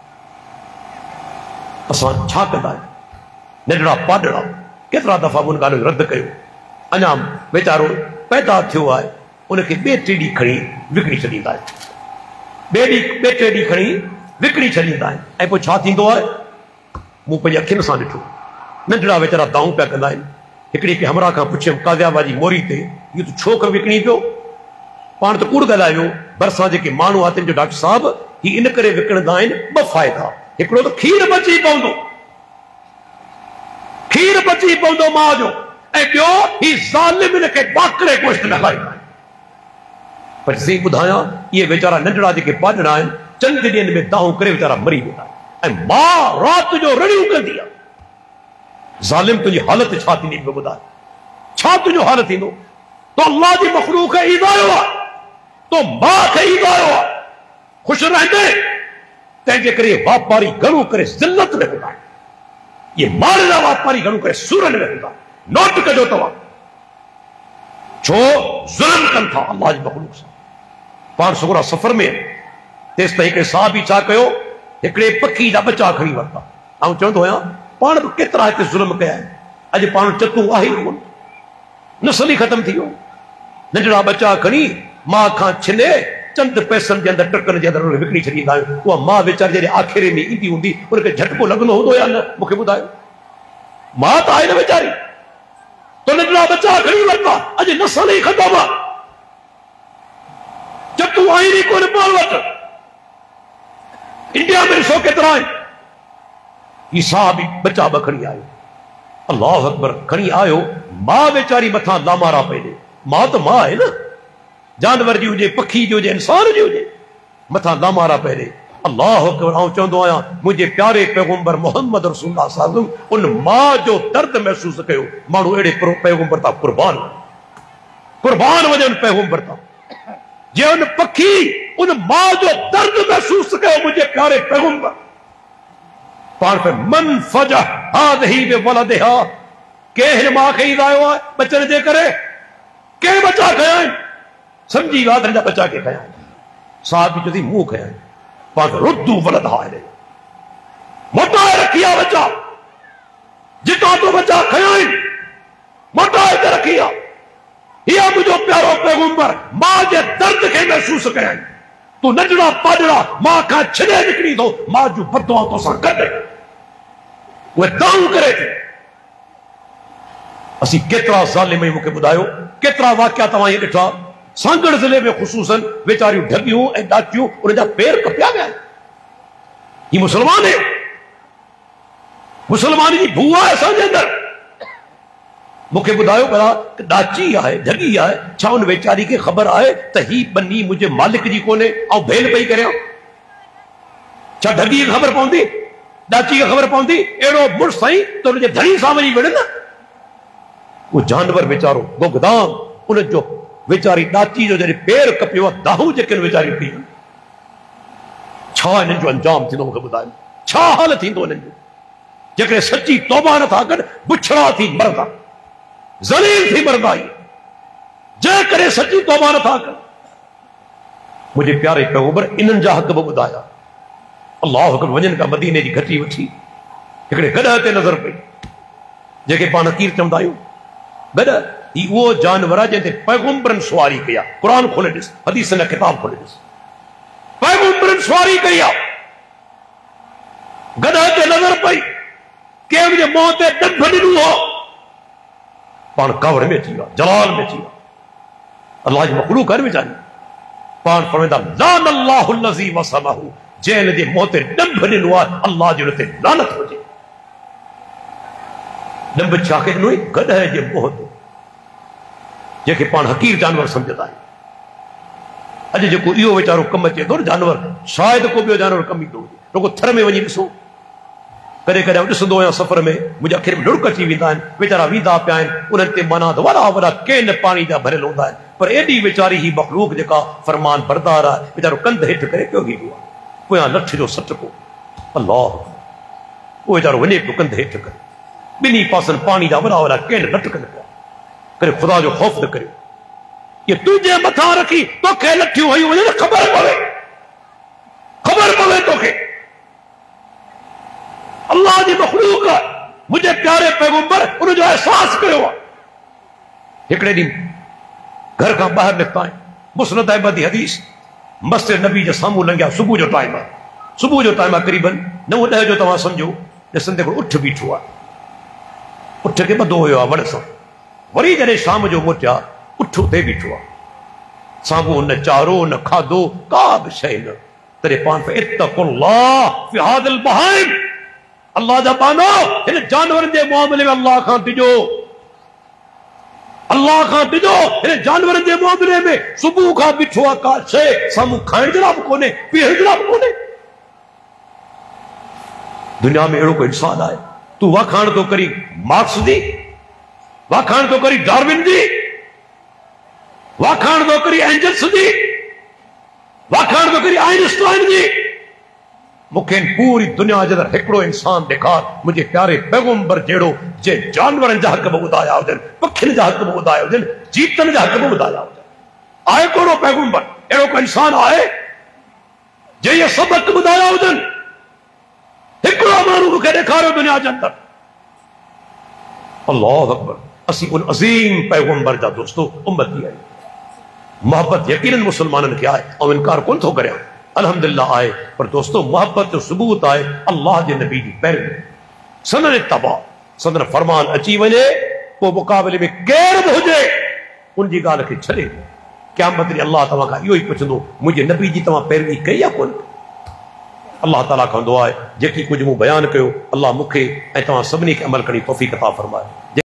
असां छा कंदा आहियूं? नंढड़ा पाडड़ा केतिरा दफ़ा उन ॻाल्हि रद्द कयो। अञा वीचारो पैदा थियो आहे, उनखे ॿिए टे ॾींहं खणी विकिणी छॾींदा आहिनि, ॿिए ॾींहुं ॿिए टे ॾींहं खणी विकिणी छॾींदा आहिनि। ऐं पोइ छा थींदो आहे? मूं पंहिंजी अखियुनि सां ॾिठो, नंढड़ा वीचारा दाऊं पिया कंदा आहिनि। हिकिड़ी के हमरा खां पुछियमि काज़ियाबाजी मोरी ते, इहो तूं छो कर विकिणी पियो? पाण त कूड़ ॻाल्हायो। भरिसां जेके माण्हू आहिनि जो डॉक्टर साहब ही इन करे विकिणंदा आहिनि ॿ फ़ाइदा। हिकिड़ो त खीर बची पवंदो, खीर बची पवंदो माउ जो, ऐं ॿियो ही ज़ालिम इनखे बाकरे गोश्त न खाईंदा आहिनि। पर सही ॿुधायां, इहे वीचारा नंढड़ा जेके पाॾड़ा आहिनि चंद ॾींहंनि में दाहूं करे वीचारा मरी वेंदा आहिनि, ऐं माउ राति जो रड़ियूं कंदी आहे। ज़ालिम तुंहिंजी हालत छा थींदी ॿुधाए, छा तुंहिंजो हाल थींदो? तो अल्लाह जी मखलूक खे ईंदायो आहे, तो माउ खे ईंदायो आहे, ख़ुशि रहंदे। तंहिंजे करे वापारी घणो करे ज़िल्लत में हूंदा आहिनि। इहे माल जा वापारी घणो करे सूरनि में हूंदा। नोट कजो तव्हां, छो ज़ुल्म कनि था अल्लाह जी मखलूक सां। पाण सुगरा सफ़र में तेसि ताईं हिकिड़े साहबी छा कयो, हिकिड़े पखी जा बचा खणी वरिता। ऐं चवंदो आहियां पाण बि केतिरा हिते ज़ुल्म कया आहिनि, अॼु पाण चतूं आहे ई कोन, नस्ल ई ख़तम थी वियो। नंढड़ा बचा खणी मां खां छिने चंद पैसनि जे अंदरि टकनि जे अंदरि विकिणी छॾींदा आहियूं। उहा मां वीचारी जॾहिं आख़िरी में ईंदी हूंदी उनखे झटको लॻंदो हूंदो या न? मूंखे ॿुधायो। मां त आहे न वीचारी, तो नंढड़ा बचा खणी वरिता, अॼु नस्ल ई ख़तम आहे, चतूं आहिनि ई कोन पाण वटि। इंडिया में ॾिसो केतिरा आहिनि। ही साहब बचा ब खणी आयो, अल्लाह अकबर, खणी आयो। मां वीचारी मथां लामारा पई ॾे। मां त मां आहे न, जानवर जी हुजे, पखी जी हुजे, इंसान जी हुजे, मथां लामारा पई ॾे। अल्लाह अकबर। ऐं चवंदो आहियां मुंहिंजे प्यारे पैगंबर मोहम्मद रसूलुल्लाह सल्लल्लाहु अलैहि वसल्लम उन मां जो दर्द महसूस कयो। माण्हू अहिड़े पैगंबर तां कुर्बान कुर्बान वञनि पैगंबर तां, जे उन पखी उन मां जो दर्द महसूस कयो मुंहिंजे प्यारे पैगंबर। पाण पे मन फजह हादही बे वलदहा, के हिन मां खे ईंदायो आहे बचन जे करे, के बचा खया आहिनि, समझी वादन जा बचा के खया आहिनि। साहब बि चवंदी मूं खया आहिनि। पाण रुद्दू वलदहा, मोटाए रखी आहे बचा, जितां तो बचा खया आहिनि मोटाए ते रखी आहे। इहा मुंहिंजो प्यारो पैगंबर मां जे दर्द खे महसूस कया आहिनि। तूं नंढड़ा पाॾड़ा मां खां छॾे निकिरी थो, मां जूं बदुआ तोसां गॾु उहे दाऊं करे थी। असीं केतिरा ज़ालिम, मूंखे ॿुधायो केतिरा वाक़िया तव्हां इहे ॾिठा। सांगड़ ज़िले में ख़ुसूसन वेचारियूं ढगियूं ऐं ॾाचियूं, उन जा पेर कपिया विया। ही मुसलमान है, मुसलमान जी भू आहे असांजे अंदरि। मूंखे ॿुधायो भला ॾाची आहे, ढगी आहे, छा उन वेचारी खे ख़बर आहे त ही बनी मुंहिंजे मालिक जी कोन्हे ऐं भेल पई करियां? छा ढगी खे ख़बर पवंदी, ॾाची खे ख़बर पवंदी? अहिड़ो मुड़ुसु साईं त हुनजे धणी सां वञी विढ़े न। उहो जानवर वीचारो गोगदाम, उन जो वीचारी ॾाची जो जॾहिं पेर कपियो आहे, दाहूं जेके वीचारी पई, छा हिननि जो अंजाम थींदो मूंखे ॿुधायो? छा हाल थींदो हिननि जो? जेकॾहिं सची तौबा नथा कनि, बुछड़ा थी मरंदा, ज़लील थी मरंदा। जेकॾहिं सची तौबा नथा कनि। मुंहिंजे प्यारे पैगंबर इन्हनि जा हक़ बि ॿुधाया। अल्लाह अकबर। वञनि का मदीने जी घटी वठी हिकिड़े गॾ ते नज़र पई, जेके पाण कीर चवंदा आहियूं गॾ। ही उहो जानवर आहे जंहिं ते पैगंबरनि सवारी कई आहे। क़ुरान खोले ॾिस, हदीस न किताब खोले ॾिस, पैगंबरनि सवारी कई आहे। گدھے تے نظر پئی کہ مجھے موت ڈب ڈنو ہو پان کور میں چیا جلال میں چیا اللہ جی مخلوق کر میں چاہیے پان فرمیدا لعن اللہ الذی وسمہ جیل دے موت ڈب ڈنو اللہ جو تے لعنت ہو جائے ڈب چھا کے نوئی گدھے جے موت جے کہ پان حقیر جانور سمجھدا ہے اج جو کو ایو وچارو کم اچے دور جانور شاید کو بیو جانور کم دو تو کو تھر میں ونی ڏسو کرے کرے ڏسندو یا سفر میں مجھے اخر میں لڑک اچي ويندا آهن ويچارا ويندا پيا آهن انهن تي مانا وڏا وڏا کين پاڻي جا بھريل هوندا آهن پر ايڏي ويچاري هي مخلوق جيڪا فرمان بردار آهي ويچارو کند هيٺ ڪري پيو گيو پويا لٺ جو سٽڪو الله او ويچارو وڃي پيو کند هيٺ ڪري ٻنهي پاسن پاڻي جا وڏا وڏا کين لٽڪن پيا کرے خدا جو خوف نہ ڪريو یہ تجھے مٿا رکھی تو کي لٺيون هيون وڃن خبر پوي خبر پوي توکي اللہ دی مخلوق مجھے پیارے پیغمبر انہوں جو احساس کرو ایکڑے ڈی گھر کا باہر نکتا ہے مسند احمد دی حدیث مسجد نبی جو ساموں لنگیا صبح جو ٹائم ہے صبح جو ٹائم ہے قریباً نو ڈہ جو تمام سمجھو جسن دیکھو اٹھ بیٹھو ہے اٹھ کے بدو ہویا وڑ سا وری جڑے شام جو موٹیا اٹھو تے بیٹھو ہے ساموں نہ چارو نہ کھادو کا بھی شے نہ تیرے پان پہ اتقوا اللہ فی هذا البہائم اللہ جا پانو ان جانور دے معاملے میں اللہ خان تجو اللہ خان تجو ان جانور دے معاملے میں صبح کا بٹھوا کا سے سامو کھائن جناب کونے پیڑ جناب کونے دنیا میں ایڑو کو انسان آئے تو واہ کھان تو کری مارکس دی واہ کھان تو کری ڈارون دی واہ کھان تو کری اینجلس دی واہ کھان تو کری آئنسٹائن دی مکھین پوری دنیا جدر ہکڑو انسان دکھار مجھے پیارے پیغمبر جیڑو جے جانورن جا حق میں ॿڌایا ہوجن پکھن جا حق میں ॿڌایا ہوجن جیتن جا حق میں ॿڌایا ہوجن آئے کوڑو پیغمبر اہڑو کو انسان آئے جے یہ سبق ॿڌایا ہوجن ہکڑو مانو کي ڏيکاريو دنیا جے اندر اللہ اکبر اسی ان عظیم پیغمبر جا دوستو امتی آئی محبت یقیناً مسلمانن کے آئے اور انکار کون تھو کریا الحمدللہ آئے پر دوستو محبت و ثبوت آئے اللہ جے نبی دی پیروی سنن اتباع سنن فرمان اچی ونے وہ مقابلے میں کیر بھی ہوجے ان جی گال کے چھلے قیامت ڈی اللہ تعالیٰ کا یوں ہی پوچھندو مجھے نبی جی تمام پیروی کئی یا کون اللہ تعالیٰ کا دعا ہے جیکی کچھ مو بیان کیو اللہ مکھے اے تمام سبنی کے عمل کرنی توفیق عطا فرمائے.